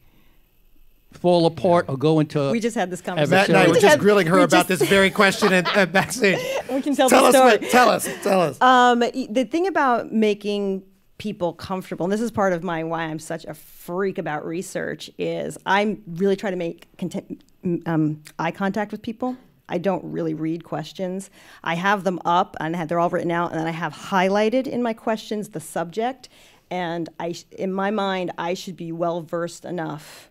fall apart yeah. or go into. We just had this conversation. Matt and I we were just had, grilling her about this very question at, at backstage. We can tell, tell the us story. What, tell us. Tell us. Um, the thing about making people comfortable, and this is part of my why I'm such a freak about research, is I'm really trying to make content, um, eye contact with people. I don't really read questions. I have them up and they're all written out, and then I have highlighted in my questions the subject. And I, in my mind, I should be well-versed enough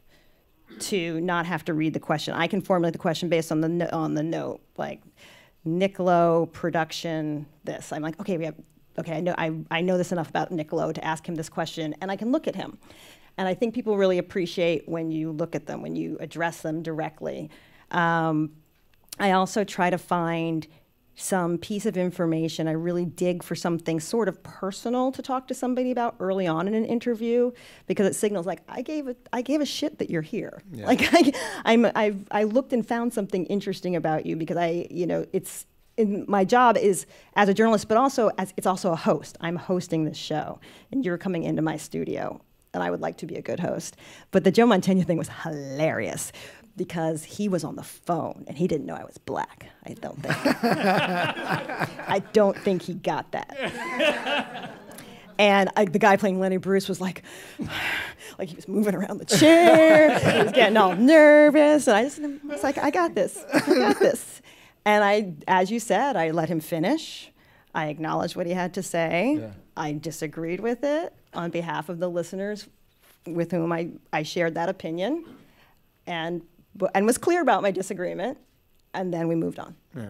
to not have to read the question. I can formulate the question based on the no, on the note, like Nick Lowe, production, this. I'm like, okay, we have, okay, I know I, I know this enough about Nick Lowe to ask him this question, and I can look at him. And I think people really appreciate when you look at them, when you address them directly. Um, I also try to find some piece of information. I really dig for something sort of personal to talk to somebody about early on in an interview, because it signals like I gave a I gave a shit that you're here. Yeah. Like I I'm I've I looked and found something interesting about you, because I you know it's in, my job is as a journalist, but also as it's also a host. I'm hosting this show, and you're coming into my studio, and I would like to be a good host. But the Joe Mantegna thing was hilarious, because he was on the phone and he didn't know I was black. I don't think. I don't think he got that. And I, the guy playing Lenny Bruce was like, like he was moving around the chair. He was getting all nervous, and I just was like, I got this. I got this. And I, as you said, I let him finish. I acknowledged what he had to say. Yeah. I disagreed with it on behalf of the listeners with whom I, I shared that opinion. And and was clear about my disagreement, and then we moved on. Yeah.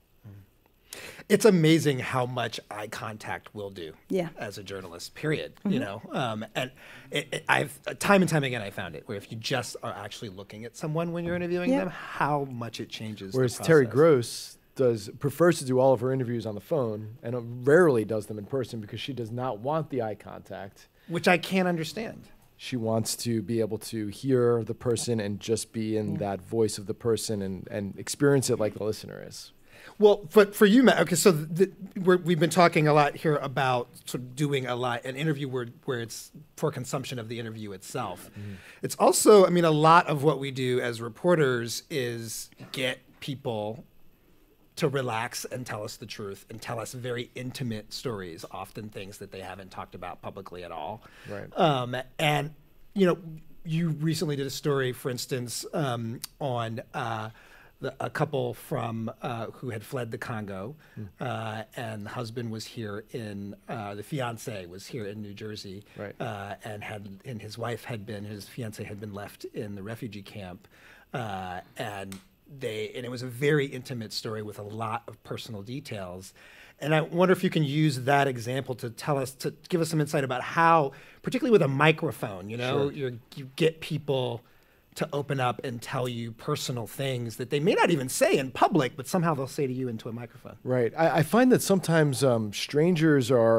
It's amazing how much eye contact will do yeah. as a journalist, period. Mm-hmm. You know, um, and it, it, I've time and time again I found it where if you just are actually looking at someone when you're interviewing yeah. them, how much it changes. Whereas the Terry Gross does prefers to do all of her interviews on the phone and rarely does them in person, because she does not want the eye contact, which I can't understand. She wants to be able to hear the person and just be in yeah. that voice of the person and, and experience it like the listener is. Well, but for you, Matt, okay, so the, we're, we've been talking a lot here about sort of doing a lot, an interview where, where it's for consumption of the interview itself. Mm-hmm. It's also, I mean, a lot of what we do as reporters is get people to relax and tell us the truth and tell us very intimate stories, often things that they haven't talked about publicly at all. Right. Um, and, you know, you recently did a story, for instance, um, on uh, the, a couple from uh, who had fled the Congo, mm. uh, and the husband was here in, uh, the fiance was here in New Jersey, right. uh, and had and his wife had been, his fiance had been left in the refugee camp, uh, and They and it was a very intimate story with a lot of personal details. And I wonder if you can use that example to tell us, to give us some insight about how, particularly with a microphone, you know, Sure. you're, you get people to open up and tell you personal things that they may not even say in public, but somehow they'll say to you into a microphone. Right. I, I find that sometimes um, strangers are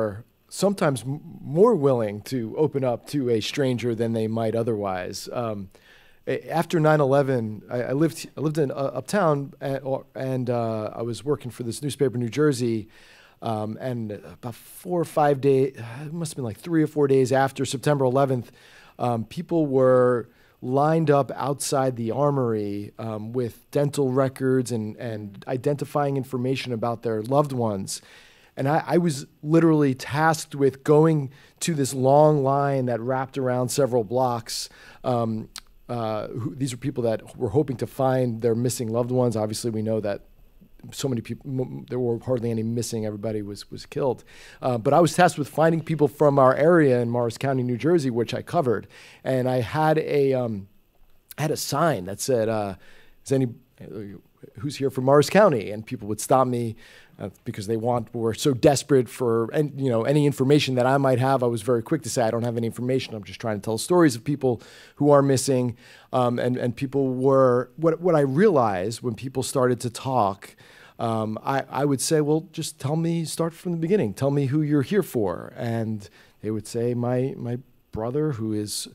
sometimes m- more willing to open up to a stranger than they might otherwise. Um, after nine eleven, I, I lived I lived in uh, uptown, and, and uh, I was working for this newspaper in New Jersey. Um, and about four or five days, it must have been like three or four days after September eleventh, um, people were lined up outside the Armory um, with dental records and, and identifying information about their loved ones. And I, I was literally tasked with going to this long line that wrapped around several blocks. Um, uh, who, these are people that were hoping to find their missing loved ones. Obviously, we know that so many people, there were hardly any missing. Everybody was was killed. Uh, but I was tasked with finding people from our area in Morris County, New Jersey, which I covered. And I had a um, I had a sign that said, uh, "Is any who's here from Morris County?" And people would stop me uh, because they want were so desperate for and you know any information that I might have. I was very quick to say, "I don't have any information. I'm just trying to tell stories of people who are missing." Um, and and people were what what I realized when people started to talk. Um, I, I would say, well, just tell me, start from the beginning. Tell me who you're here for. And they would say, my my brother, who is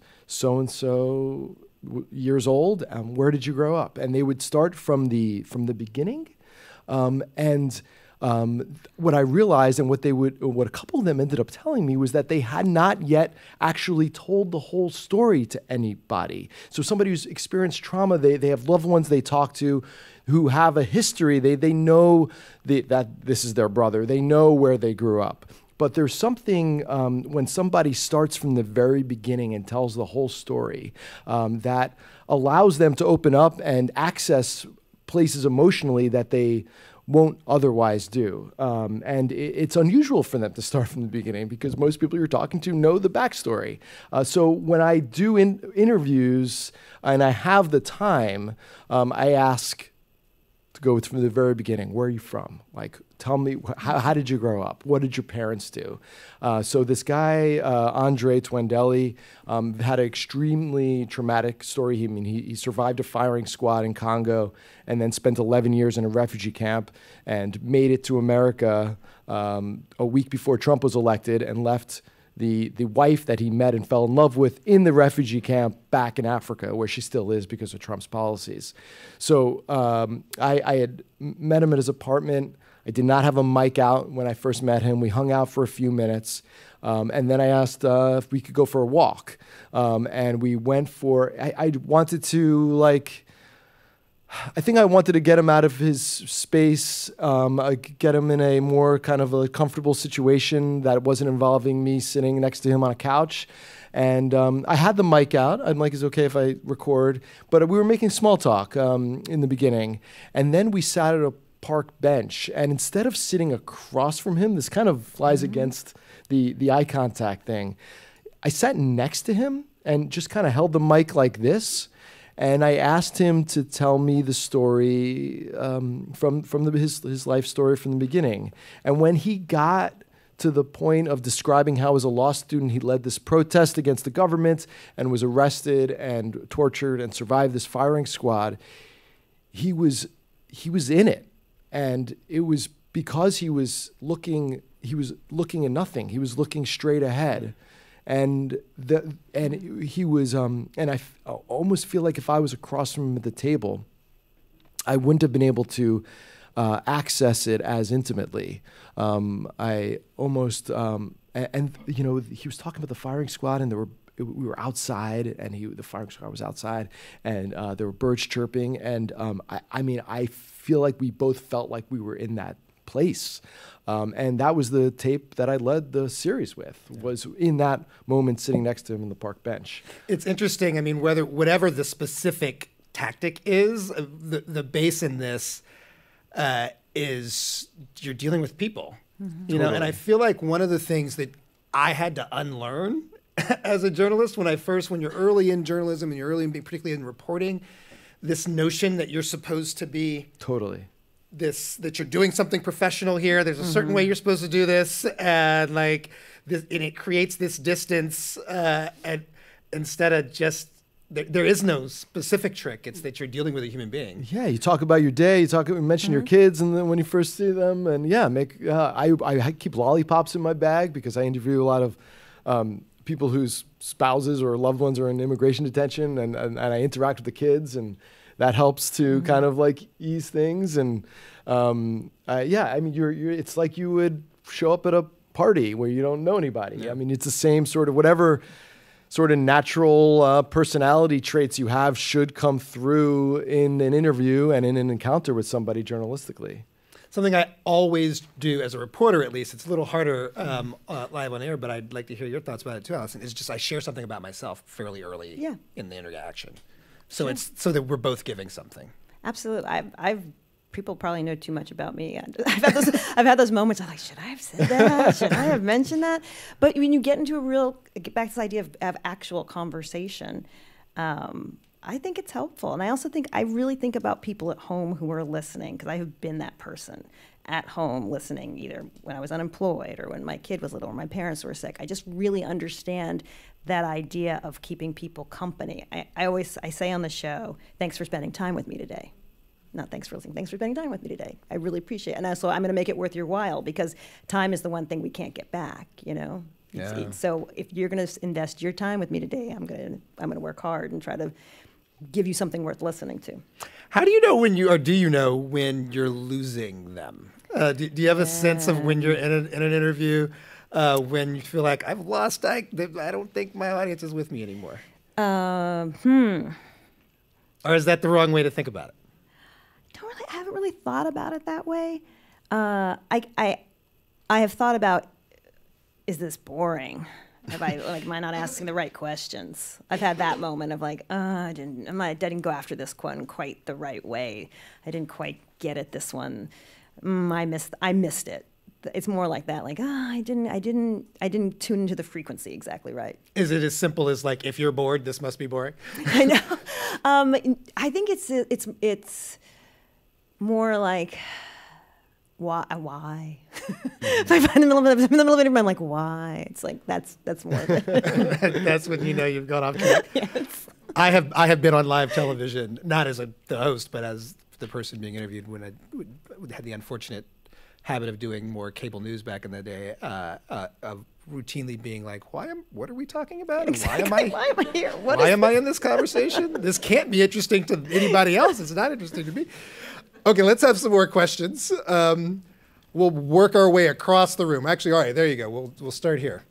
so-and-so years old, um, where did you grow up? And they would start from the from the beginning. Um, and um, what I realized and what they would, what a couple of them ended up telling me was that they had not yet actually told the whole story to anybody. So somebody who's experienced trauma, they, they have loved ones they talk to who have a history. They, they know the, that this is their brother. They know where they grew up. But there's something um, when somebody starts from the very beginning and tells the whole story um, that allows them to open up and access places emotionally that they won't otherwise do. Um, and it, it's unusual for them to start from the beginning because most people you're talking to know the backstory. Uh, so when I do in interviews and I have the time, um, I ask to go from the very beginning. Where are you from? Like, tell me, how, how did you grow up? What did your parents do? Uh, so this guy, uh, Andre Twendelli, um, had an extremely traumatic story. He, I mean, he, he survived a firing squad in Congo and then spent eleven years in a refugee camp and made it to America um, a week before Trump was elected and left the the wife that he met and fell in love with in the refugee camp back in Africa, where she still is because of Trump's policies. So um, I, I had met him at his apartment. I did not have a mic out when I first met him. We hung out for a few minutes. Um, and then I asked uh, if we could go for a walk. Um, and we went for, I, I wanted to like, I think I wanted to get him out of his space, um, uh, get him in a more kind of a comfortable situation that wasn't involving me sitting next to him on a couch. And um, I had the mic out. I'm like, is it okay if I record? But we were making small talk um, in the beginning. And then we sat at a park bench. And instead of sitting across from him, this kind of flies mm-hmm. against the, the eye contact thing. I sat next to him and just kind of held the mic like this. And I asked him to tell me the story um, from from the, his his life story from the beginning. And when he got to the point of describing how, as a law student, he led this protest against the government and was arrested and tortured and survived this firing squad, he was he was in it, and it was because he was looking he was looking at nothing. He was looking straight ahead. And the and he was um and I, f- I almost feel like if I was across from him at the table, I wouldn't have been able to uh, access it as intimately. Um, I almost um and, and you know he was talking about the firing squad, and there were we were outside, and he the firing squad was outside, and uh, there were birds chirping, and um I, I mean I feel like we both felt like we were in that place. Um, and that was the tape that I led the series with, was in that moment sitting next to him on the park bench. It's interesting. I mean, whether whatever the specific tactic is, uh, the, the base in this uh, is you're dealing with people. Mm-hmm. You know, Totally. and I feel like one of the things that I had to unlearn as a journalist when I first, when you're early in journalism and you're early in, particularly in reporting, this notion that you're supposed to be Totally. this that you're doing something professional here. There's a certain Mhm. way you're supposed to do this, and like this, and it creates this distance. Uh, and instead of just there, there is no specific trick. It's that you're dealing with a human being. Yeah, you talk about your day. You talk, you mention mm-hmm. your kids, and then when you first see them, and yeah, make. Uh, I I keep lollipops in my bag because I interview a lot of um, people whose spouses or loved ones are in immigration detention, and, and, and I interact with the kids, and that helps to mm-hmm. kind of like ease things. And um, uh, yeah, I mean, you're you're. It's like you would show up at a party where you don't know anybody. Yeah. I mean, it's the same sort of whatever sort of natural uh, personality traits you have should come through in an interview and in an encounter with somebody journalistically. Something I always do as a reporter, at least, it's a little harder um, uh, live on air, but I'd like to hear your thoughts about it too, Alison, is just I share something about myself fairly early yeah. in the interaction. So Sure. it's so that we're both giving something. Absolutely. I've, I've people probably know too much about me. I've had those, I've had those moments. I'm like, should I have said that? Should I have mentioned that? But when you get into a real, get back to this idea of, of actual conversation, um, I think it's helpful. And I also think, I really think about people at home who are listening, because I have been that person at home listening, either when I was unemployed or when my kid was little or my parents were sick. I just really understand that idea of keeping people company. I, I always, I say on the show, thanks for spending time with me today. Not thanks for listening, thanks for spending time with me today. I really appreciate it. And so I'm gonna make it worth your while, because time is the one thing we can't get back, you know? Yeah. It's, it's, so if you're gonna invest your time with me today, I'm gonna, I'm gonna work hard and try to give you something worth listening to. How do you know when you, or do you know when you're losing them? Uh, do, do you have a yeah. sense of when you're in, a, in an interview, uh, when you feel like, I've lost, I, I don't think my audience is with me anymore? Um, hmm. Or is that the wrong way to think about it? Don't really, I haven't really thought about it that way. Uh, I, I, I have thought about, is this boring? Have I, like, am I not asking the right questions? I've had that moment of like, uh, I didn't, am I, I didn't go after this one quite the right way. I didn't quite get it this one. Mm, I missed, I missed it. It's more like that, like, ah, oh, I didn't, I didn't, I didn't tune into the frequency exactly right. Is it as simple as like, if you're bored, this must be boring? I know. Um, I think it's, it's, it's more like, why, why? If I'm in the middle of it, I'm in the middle of it, I'm like, why? It's like, that's, that's more. That's when you know you've gone off track. Yes. I have, I have been on live television, not as a, the host, but as the person being interviewed when I had the unfortunate habit of doing more cable news back in the day, uh, uh, of routinely being like, "Why am? What are we talking about? And Exactly. Why am I? Why am I here? What why is am this? I in this conversation? This can't be interesting to anybody else. It's not interesting to me." Okay, let's have some more questions. Um, we'll work our way across the room. Actually, all right, there you go. We'll we'll start here.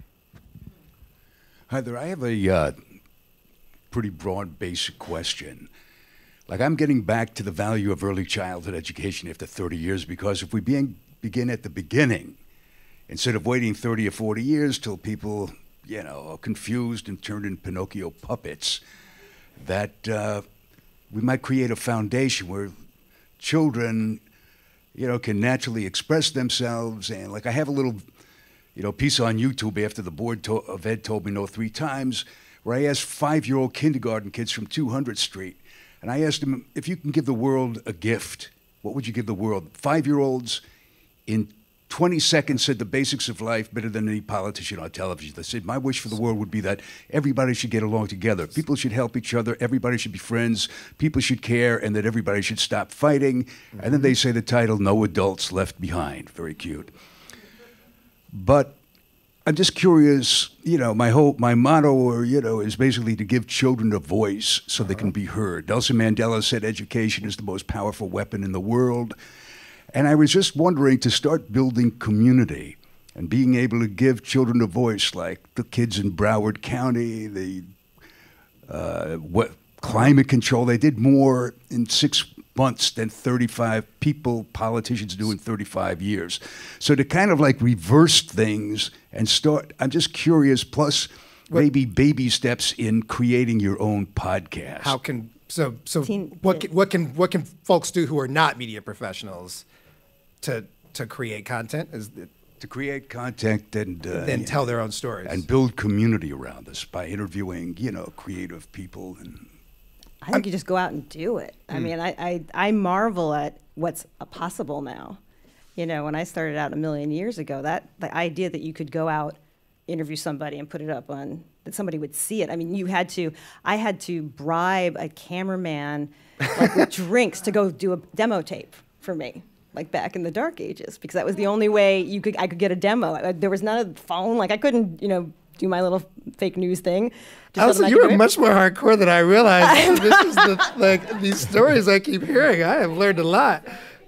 Hi there. I have a uh, pretty broad, basic question. Like, I'm getting back to the value of early childhood education after thirty years, because if we begin, begin at the beginning, instead of waiting thirty or forty years till people, you know, are confused and turned into Pinocchio puppets, that uh, we might create a foundation where children, you know, can naturally express themselves. And like, I have a little, you know, piece on YouTube after the board to- of Ed told me no three times, where I asked five-year-old kindergarten kids from two hundredth Street, and I asked them, if you can give the world a gift, what would you give the world? Five-year-olds in twenty seconds said the basics of life better than any politician on television. They said, my wish for the world would be that everybody should get along together. People should help each other. Everybody should be friends. People should care, and that everybody should stop fighting. Mm-hmm. And then they say the title, No Adults Left Behind. Very cute. But I'm just curious, you know, my whole, my motto, or, you know, is basically to give children a voice so they can be heard. Nelson Mandela said education is the most powerful weapon in the world. And I was just wondering, to start building community and being able to give children a voice, like the kids in Broward County, the uh, what, climate control. They did more in six months than thirty-five people, politicians do in thirty-five years. So to kind of like reverse things and start, I'm just curious, plus what, maybe baby steps in creating your own podcast. How can, so, so what, can, what can, what can folks do who are not media professionals to, to create content? Is it, to create content and uh, then tell their own stories and build community around us by interviewing, you know, creative people. And I think you just go out and do it. I Mm. mean, I, I, I marvel at what's possible now. You know, when I started out a million years ago, that the idea that you could go out interview somebody and put it up on, that somebody would see it. I mean, you had to, I had to bribe a cameraman like with drinks to go do a demo tape for me, like back in the dark ages, because that was the only way you could, I could get a demo. I, there was none of the phone, like I couldn't, you know, do my little fake news thing. Alison, you were much more hardcore than I realized. This is the, like, these stories I keep hearing, I have learned a lot.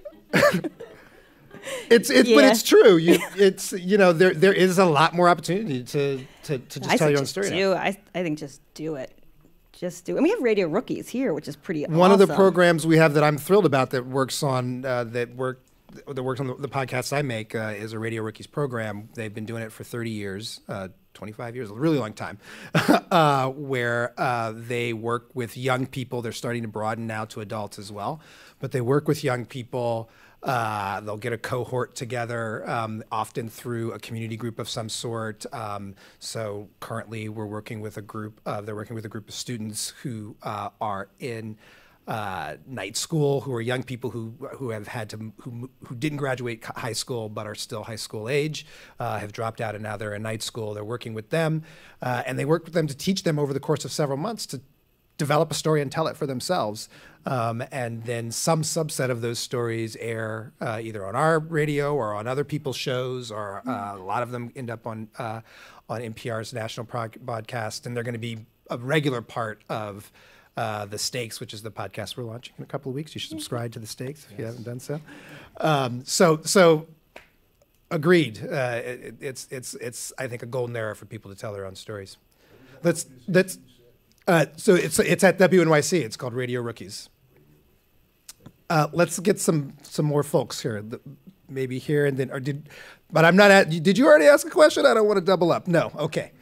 It's it's yeah. But it's true. You it's you know there there is a lot more opportunity to to, to just I tell your own just story. Do. I I think just do it, just do it. And we have Radio Rookies here, which is pretty. One awesome. of the programs we have that I'm thrilled about that works on uh, that work that works on the, the podcasts I make uh, is a Radio Rookies program. They've been doing it for thirty years, uh, twenty-five years, a really long time, uh, where uh, they work with young people. They're starting to broaden now to adults as well, but they work with young people. Uh, they'll get a cohort together, um, often through a community group of some sort. Um, so currently, we're working with a group. Uh, they're working with a group of students who uh, are in uh, night school, who are young people who who have had to who who didn't graduate high school but are still high school age, uh, have dropped out and now they're in night school. They're working with them, uh, and they work with them to teach them over the course of several months to develop a story and tell it for themselves. Um, and then some subset of those stories air uh, either on our radio or on other people's shows, or uh, a lot of them end up on uh, on N P R's national broadcast, and they're going to be a regular part of uh, The Stakes, which is the podcast we're launching in a couple of weeks. You should subscribe to The Stakes if yes. you haven't done so. Um, so, so agreed. Uh, it, it's it's it's I think a golden era for people to tell their own stories. Let's let's. Uh, so it's it's at W N Y C. It's called Radio Rookies. Uh, let's get some some more folks here. The, maybe here and then, or did, but I'm not at. Did you already ask a question? I don't want to double up. No, okay.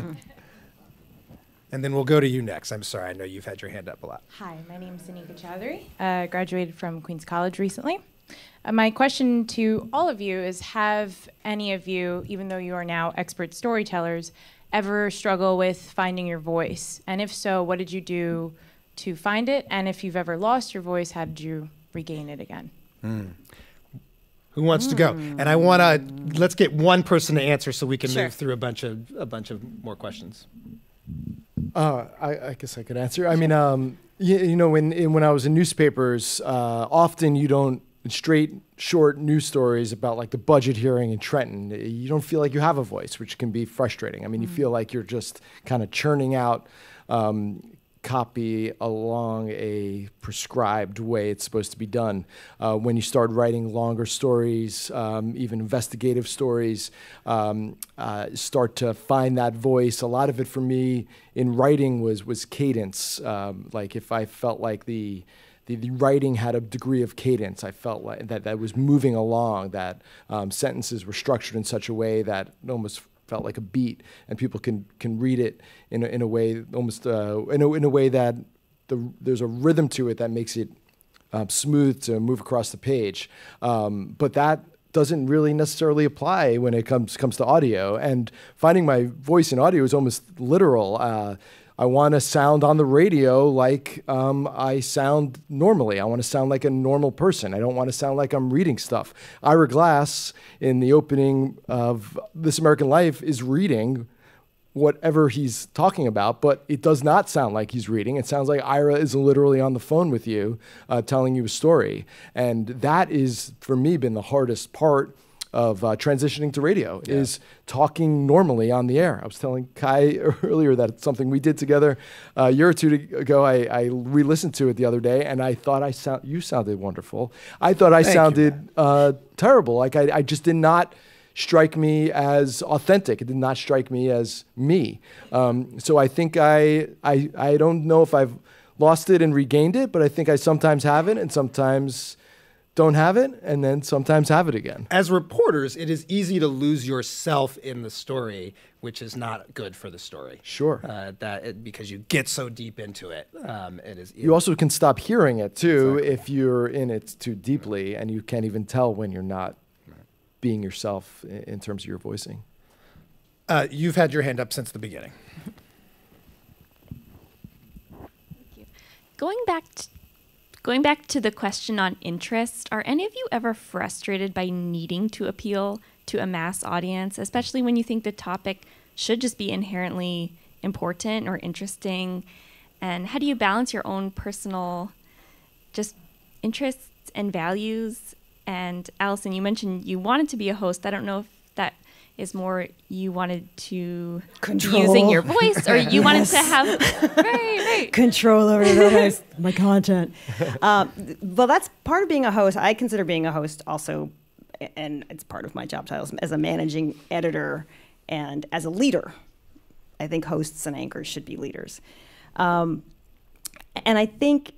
And then we'll go to you next. I'm sorry, I know you've had your hand up a lot. Hi, my name is Sanika Chowdhury. Uh, graduated from Queens College recently. Uh, my question to all of you is: have any of you, even though you are now expert storytellers, ever struggle with finding your voice? And if so, what did you do to find it? And if you've ever lost your voice, how did you regain it again? Mm. Who wants mm. to go? And I want to, let's get one person to answer so we can sure. move through a bunch of a bunch of more questions. Uh, I, I guess I could answer. I mean, um, you, you know, when in, when I was in newspapers, uh, often you don't, straight, short news stories about like the budget hearing in Trenton, you don't feel like you have a voice, which can be frustrating. I mean, mm. you feel like you're just kind of churning out um, copy along a prescribed way it's supposed to be done. Uh, when you start writing longer stories, um, even investigative stories, um, uh, start to find that voice. A lot of it for me in writing was was cadence. Um, like if I felt like the The, the writing had a degree of cadence. I felt like that that was moving along, that um, sentences were structured in such a way that it almost felt like a beat, and people can can read it in a, in a way almost uh, in a in a way that the, there's a rhythm to it that makes it uh, smooth to move across the page. Um, but that doesn't really necessarily apply when it comes comes to audio. And finding my voice in audio is almost literal. Uh, I want to sound on the radio like um, I sound normally. I want to sound like a normal person. I don't want to sound like I'm reading stuff. Ira Glass, in the opening of This American Life, is reading whatever he's talking about, but it does not sound like he's reading. It sounds like Ira is literally on the phone with you, uh, telling you a story. And that is, for me, been the hardest part of uh, transitioning to radio, yeah. is talking normally on the air. I was telling Kai earlier that it's something we did together uh, a year or two ago. I, I re-listened to it the other day, and I thought I sound you sounded wonderful. I thought I Thank sounded uh, terrible. Like I, I just did not strike me as authentic. It did not strike me as me. Um, so I think I, I I don't know if I've lost it and regained it, but I think I sometimes have it and sometimes don't have it, and then sometimes have it again. As reporters, it is easy to lose yourself in the story, which is not good for the story. Sure. Uh, that it, because you get so deep into it. Um, it is. You also can stop hearing it too exactly. if you're in it too deeply, and you can't even tell when you're not being yourself in, in terms of your voicing. Uh, you've had your hand up since the beginning. Thank you. Going back to Going back to the question on interest, are any of you ever frustrated by needing to appeal to a mass audience, especially when you think the topic should just be inherently important or interesting? And how do you balance your own personal just interests and values? And Alison, you mentioned you wanted to be a host. I don't know if that is more you wanted to Control. be using your voice, or you Yes. wanted to have right, right. control over the, my content. Um, well, that's part of being a host. I consider being a host also, and it's part of my job titles as a managing editor and as a leader. I think hosts and anchors should be leaders. Um, and I think,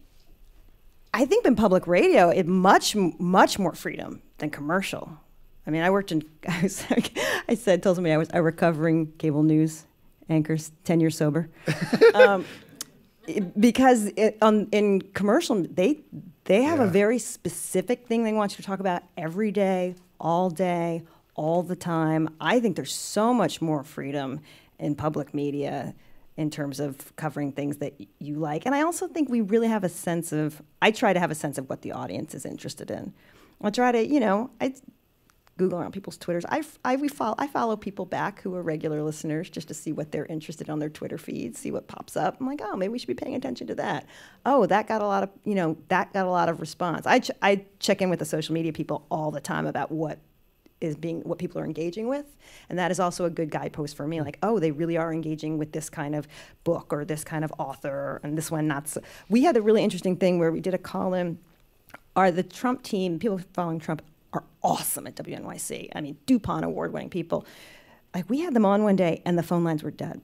I think in public radio, it much, much more freedom than commercial. I mean, I worked in, I, was, I said, told somebody I was a recovering cable news anchor, ten years sober. um, it, because it, on, in commercial, they, they have Yeah. a very specific thing they want you to talk about every day, all day, all the time. I think there's so much more freedom in public media in terms of covering things that y- you like. And I also think we really have a sense of, I try to have a sense of what the audience is interested in. I try to, you know, I Google around people's Twitters. I, f- I, we follow, I follow people back who are regular listeners just to see what they're interested in on their Twitter feeds, see what pops up. I'm like, oh, maybe we should be paying attention to that. Oh, that got a lot of, you know, that got a lot of response. I, ch- I check in with the social media people all the time about what is being, what people are engaging with. And that is also a good guidepost for me. Like, oh, they really are engaging with this kind of book or this kind of author and this one not so. We had a really interesting thing where we did a column. Are the Trump team, people following Trump, are awesome at W N Y C. I mean, DuPont award-winning people. Like, we had them on one day and the phone lines were dead.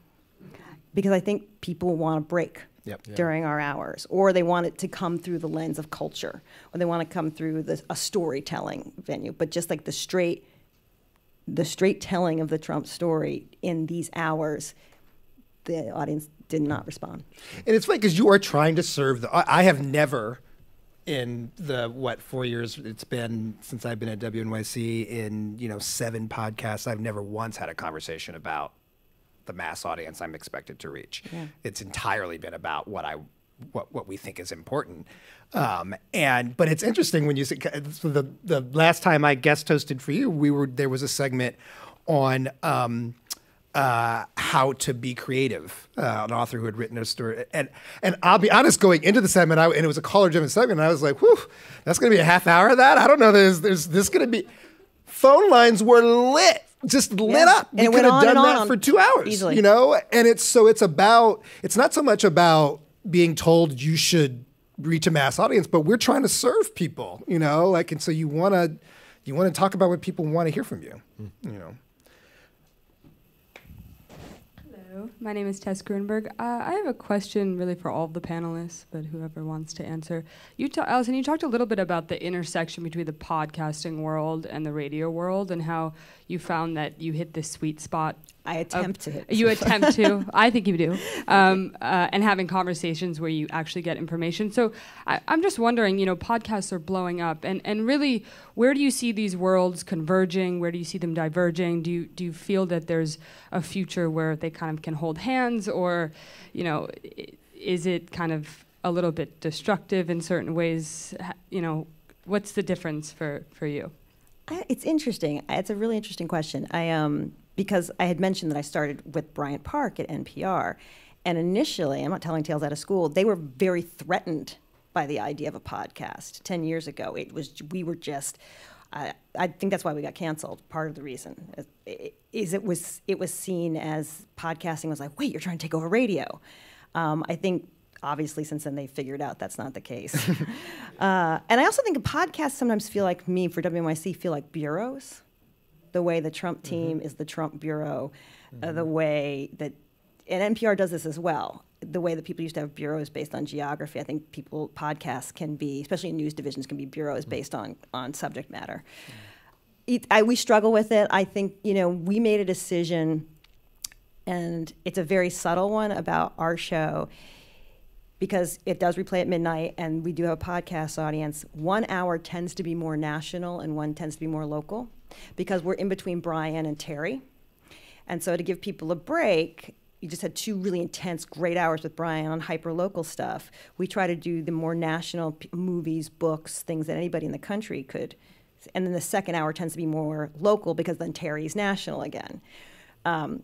Because I think people want a break Yep. Yeah. during our hours, or they want it to come through the lens of culture, or they want to come through the, a storytelling venue. But just like the straight, the straight telling of the Trump story in these hours, the audience did not respond. And it's funny because you are trying to serve the. I I have never, in the what four years it's been since I've been at W N Y C, in you know seven podcasts, I've never once had a conversation about the mass audience I'm expected to reach. Yeah. It's entirely been about what I, what what we think is important. Um, and but it's interesting when you say, so the the last time I guest hosted for you, we were there was a segment on. Um, Uh, how to be creative, uh, an author who had written a story. And and I'll be honest, going into the segment, I, and it was a caller-driven segment, and I was like, whew, that's going to be a half hour of that? I don't know, there's, there's this going to be... Phone lines were lit, just lit Yeah. up. And We it could went have on done and that on for two hours, easily. you know? And it's so it's about, it's not so much about being told you should reach a mass audience, but we're trying to serve people, you know? Like, and so you want to you want to talk about what people want to hear from you, mm. you know? My name is Tess Grunberg. Uh, I have a question really for all of the panelists, but whoever wants to answer. You, ta- Alison, you talked a little bit about the intersection between the podcasting world and the radio world and how you found that you hit this sweet spot. I attempt to hit You attempt to. I think you do. Um, uh, and having conversations where you actually get information. So I, I'm just wondering, you know, podcasts are blowing up. And, and really, where do you see these worlds converging? Where do you see them diverging? Do you, do you feel that there's a future where they kind of can hold hands? Or, you know, i- is it kind of a little bit destructive in certain ways? Ha- You know, what's the difference for, for you? I, it's interesting. It's a really interesting question. I um because I had mentioned that I started with Bryant Park at N P R, and initially, I'm not telling tales out of school, they were very threatened by the idea of a podcast. Ten years ago, it was we were just. Uh, I think that's why we got canceled. Part of the reason is, is it was it was seen as podcasting was like, wait, you're trying to take over radio. Um, I think. Obviously, since then, they figured out that's not the case. uh, and I also think podcasts sometimes feel like me, for W N Y C, feel like bureaus. The way the Trump team mm-hmm. is the Trump bureau, mm-hmm. uh, the way that, and N P R does this as well, the way that people used to have bureaus based on geography. I think people, podcasts can be, especially in news divisions, can be bureaus mm-hmm. based on, on subject matter. Mm-hmm. It, I, we struggle with it. I think, you know, we made a decision, and it's a very subtle one about our show, because it does replay at midnight, and we do have a podcast audience. One hour tends to be more national, and one tends to be more local, because we're in between Brian and Terry. And so to give people a break, you just had two really intense, great hours with Brian on hyper-local stuff. We try to do the more national p- movies, books, things that anybody in the country could. And then the second hour tends to be more local, because then Terry's national again. Um,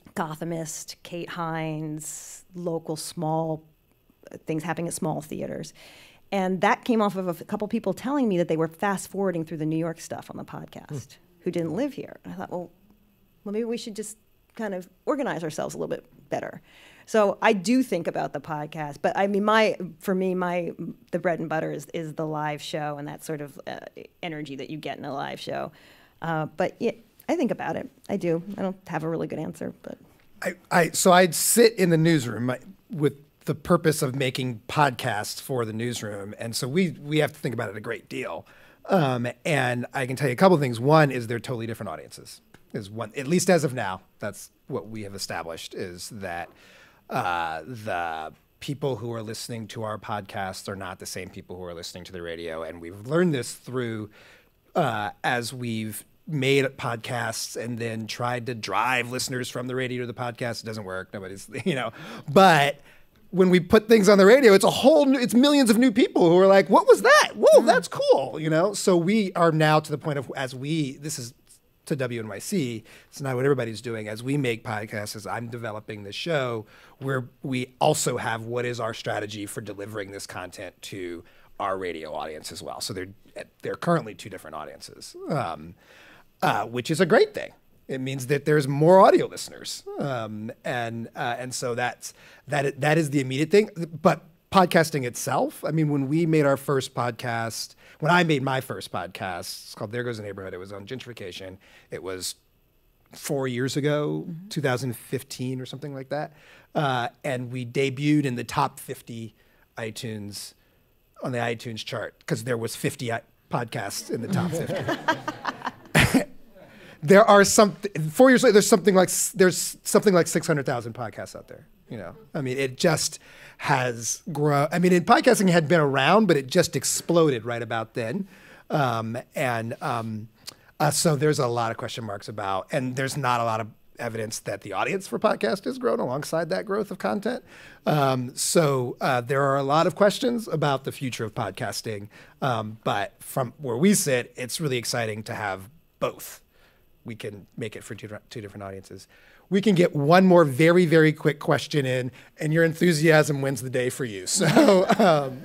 Gothamist, Kate Hines, local small things happening at small theaters. And that came off of a couple people telling me that they were fast forwarding through the New York stuff on the podcast mm. who didn't live here. And I thought, well, well, maybe we should just kind of organize ourselves a little bit better. So I do think about the podcast, but I mean, my for me, my the bread and butter is, is the live show and that sort of uh, energy that you get in a live show. Uh, but yeah, I think about it. I do. I don't have a really good answer, but I, I so I'd sit in the newsroom with the purpose of making podcasts for the newsroom, and so we we have to think about it a great deal. Um, and I can tell you a couple of things. One is they're totally different audiences. Is one, at least as of now, that's what we have established, is that uh, the people who are listening to our podcasts are not the same people who are listening to the radio. And we've learned this through, uh, as we've made podcasts and then tried to drive listeners from the radio to the podcast. It doesn't work. Nobody's, you know, but when we put things on the radio, it's a whole, new, it's millions of new people who are like, what was that? Whoa, that's cool. You know? So we are now to the point of, as we, this is to W N Y C, it's not what everybody's doing. As we make podcasts, as I'm developing this show, where we also have what is our strategy for delivering this content to our radio audience as well. So they're, they're currently two different audiences, um, uh, which is a great thing. It means that there's more audio listeners, um, and uh, and so that's that that is the immediate thing. But podcasting itself, I mean, when we made our first podcast, when I made my first podcast, it's called There Goes the Neighborhood. It was on gentrification. It was four years ago, mm-hmm. two thousand fifteen or something like that, uh, and we debuted in the top fifty iTunes on the iTunes chart because there was fifty podcasts in the top fifty. There are some four years later. There's something like there's something like six hundred thousand podcasts out there. You know, I mean, it just has grown. I mean, in podcasting had been around, but it just exploded right about then. Um, and um, uh, so there's a lot of question marks about, and there's not a lot of evidence that the audience for podcast has grown alongside that growth of content. Um, so uh, there are a lot of questions about the future of podcasting. Um, but from where we sit, it's really exciting to have both. We can make it for two, two different audiences. We can get one more very, very quick question in, and your enthusiasm wins the day for you. So um,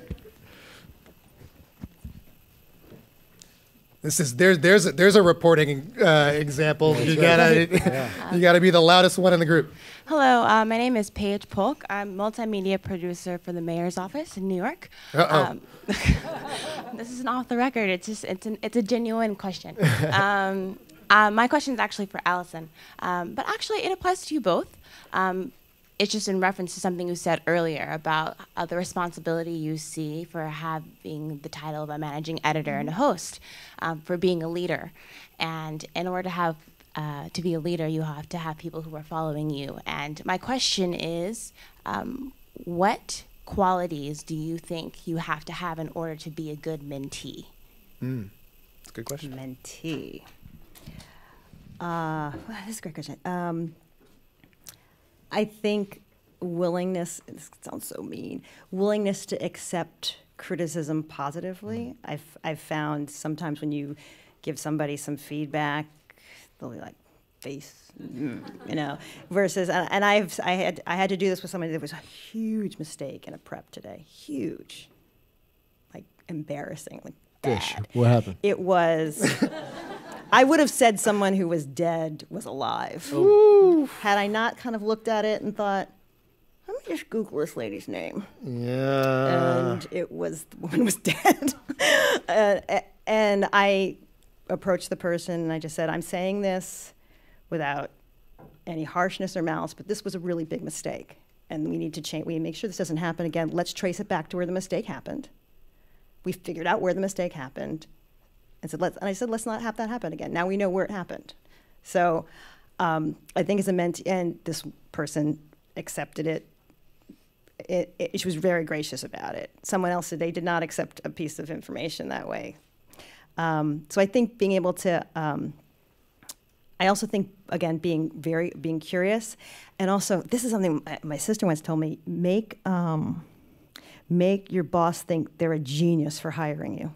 this is there's there's a, there's a reporting uh, example. You gotta yeah. you gotta be the loudest one in the group. Hello, uh, my name is Paige Polk. I'm multimedia producer for the mayor's office in New York. Uh-oh. Um, this isn't off the record. It's just it's an, it's a genuine question. Um, Uh, my question is actually for Alison, um, but actually it applies to you both. Um, it's just in reference to something you said earlier about uh, the responsibility you see for having the title of a managing editor and a host, um, for being a leader. And in order to have uh, to be a leader, you have to have people who are following you. And my question is, um, what qualities do you think you have to have in order to be a good mentee? Mm. That's a good question. Mentee. Uh, well, this is a great question. Um, I think willingness, this sounds so mean, willingness to accept criticism positively. Mm. I've, I've found sometimes when you give somebody some feedback, they'll be like, face, mm, you know, versus, and, and I've, I had, I had to do this with somebody that was a huge mistake in a prep today. Huge. Like embarrassing, like Fish. bad. What happened? It was... I would have said someone who was dead was alive. Ooh. Had I not kind of looked at it and thought, let me just Google this lady's name. Yeah. And it was, the woman was dead. uh, and I approached the person and I just said, I'm saying this without any harshness or malice, but this was a really big mistake. And we need to change, we need to make sure this doesn't happen again. Let's trace it back to where the mistake happened. We figured out where the mistake happened. And, said, let's, and I said, let's not have that happen again. Now we know where it happened. So um, I think as a mentee, and this person accepted it. It, it. She was very gracious about it. Someone else said they did not accept a piece of information that way. Um, so I think being able to, um, I also think, again, being very, being curious. And also, this is something my sister once told me, make, um, make your boss think they're a genius for hiring you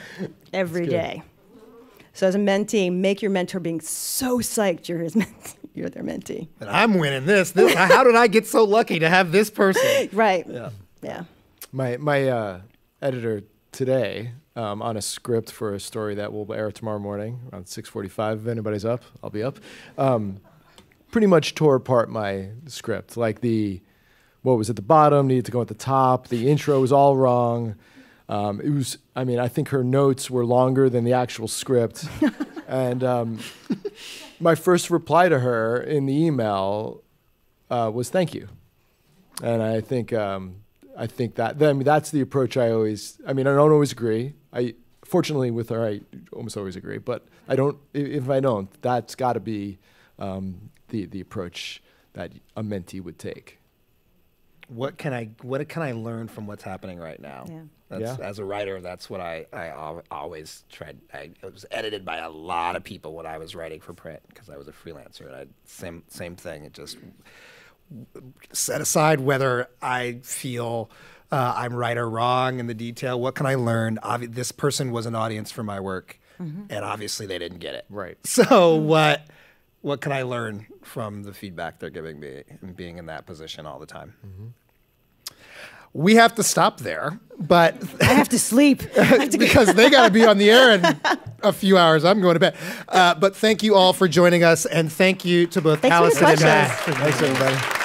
every day. So as a mentee, make your mentor being so psyched you're his mentee. you're their mentee. And I'm winning this. This how did I get so lucky to have this person? Right. Yeah. Yeah. My my uh, editor today um, on a script for a story that will air tomorrow morning around six forty-five. If anybody's up, I'll be up. Um, pretty much tore apart my script. Like the what was at the bottom needed to go at the top. The intro was all wrong. Um, it was. I mean, I think her notes were longer than the actual script. And um, my first reply to her in the email uh, was "thank you," and I think um, I think that I mean, that's the approach I always. I mean, I don't always agree. I fortunately with her, I almost always agree. But I don't. If I don't, that's got to be um, the the approach that a mentee would take. What can I what can I learn from what's happening right now? Yeah. That's, Yeah. As a writer, that's what I, I al- always tried. I it was edited by a lot of people when I was writing for print because I was a freelancer. And I, same same thing. It just set aside whether I feel uh, I'm right or wrong in the detail. What can I learn? Obvi- this person was an audience for my work, Mm-hmm. and obviously they didn't get it. Right. So what what can I learn from the feedback they're giving me and being in that position all the time? Mm-hmm. We have to stop there, but I have to sleep because they got to be on the air in a few hours. I'm going to bed. Uh, but thank you all for joining us, and thank you to both Thanks for your Alison and questions. Matt. Thanks, everybody.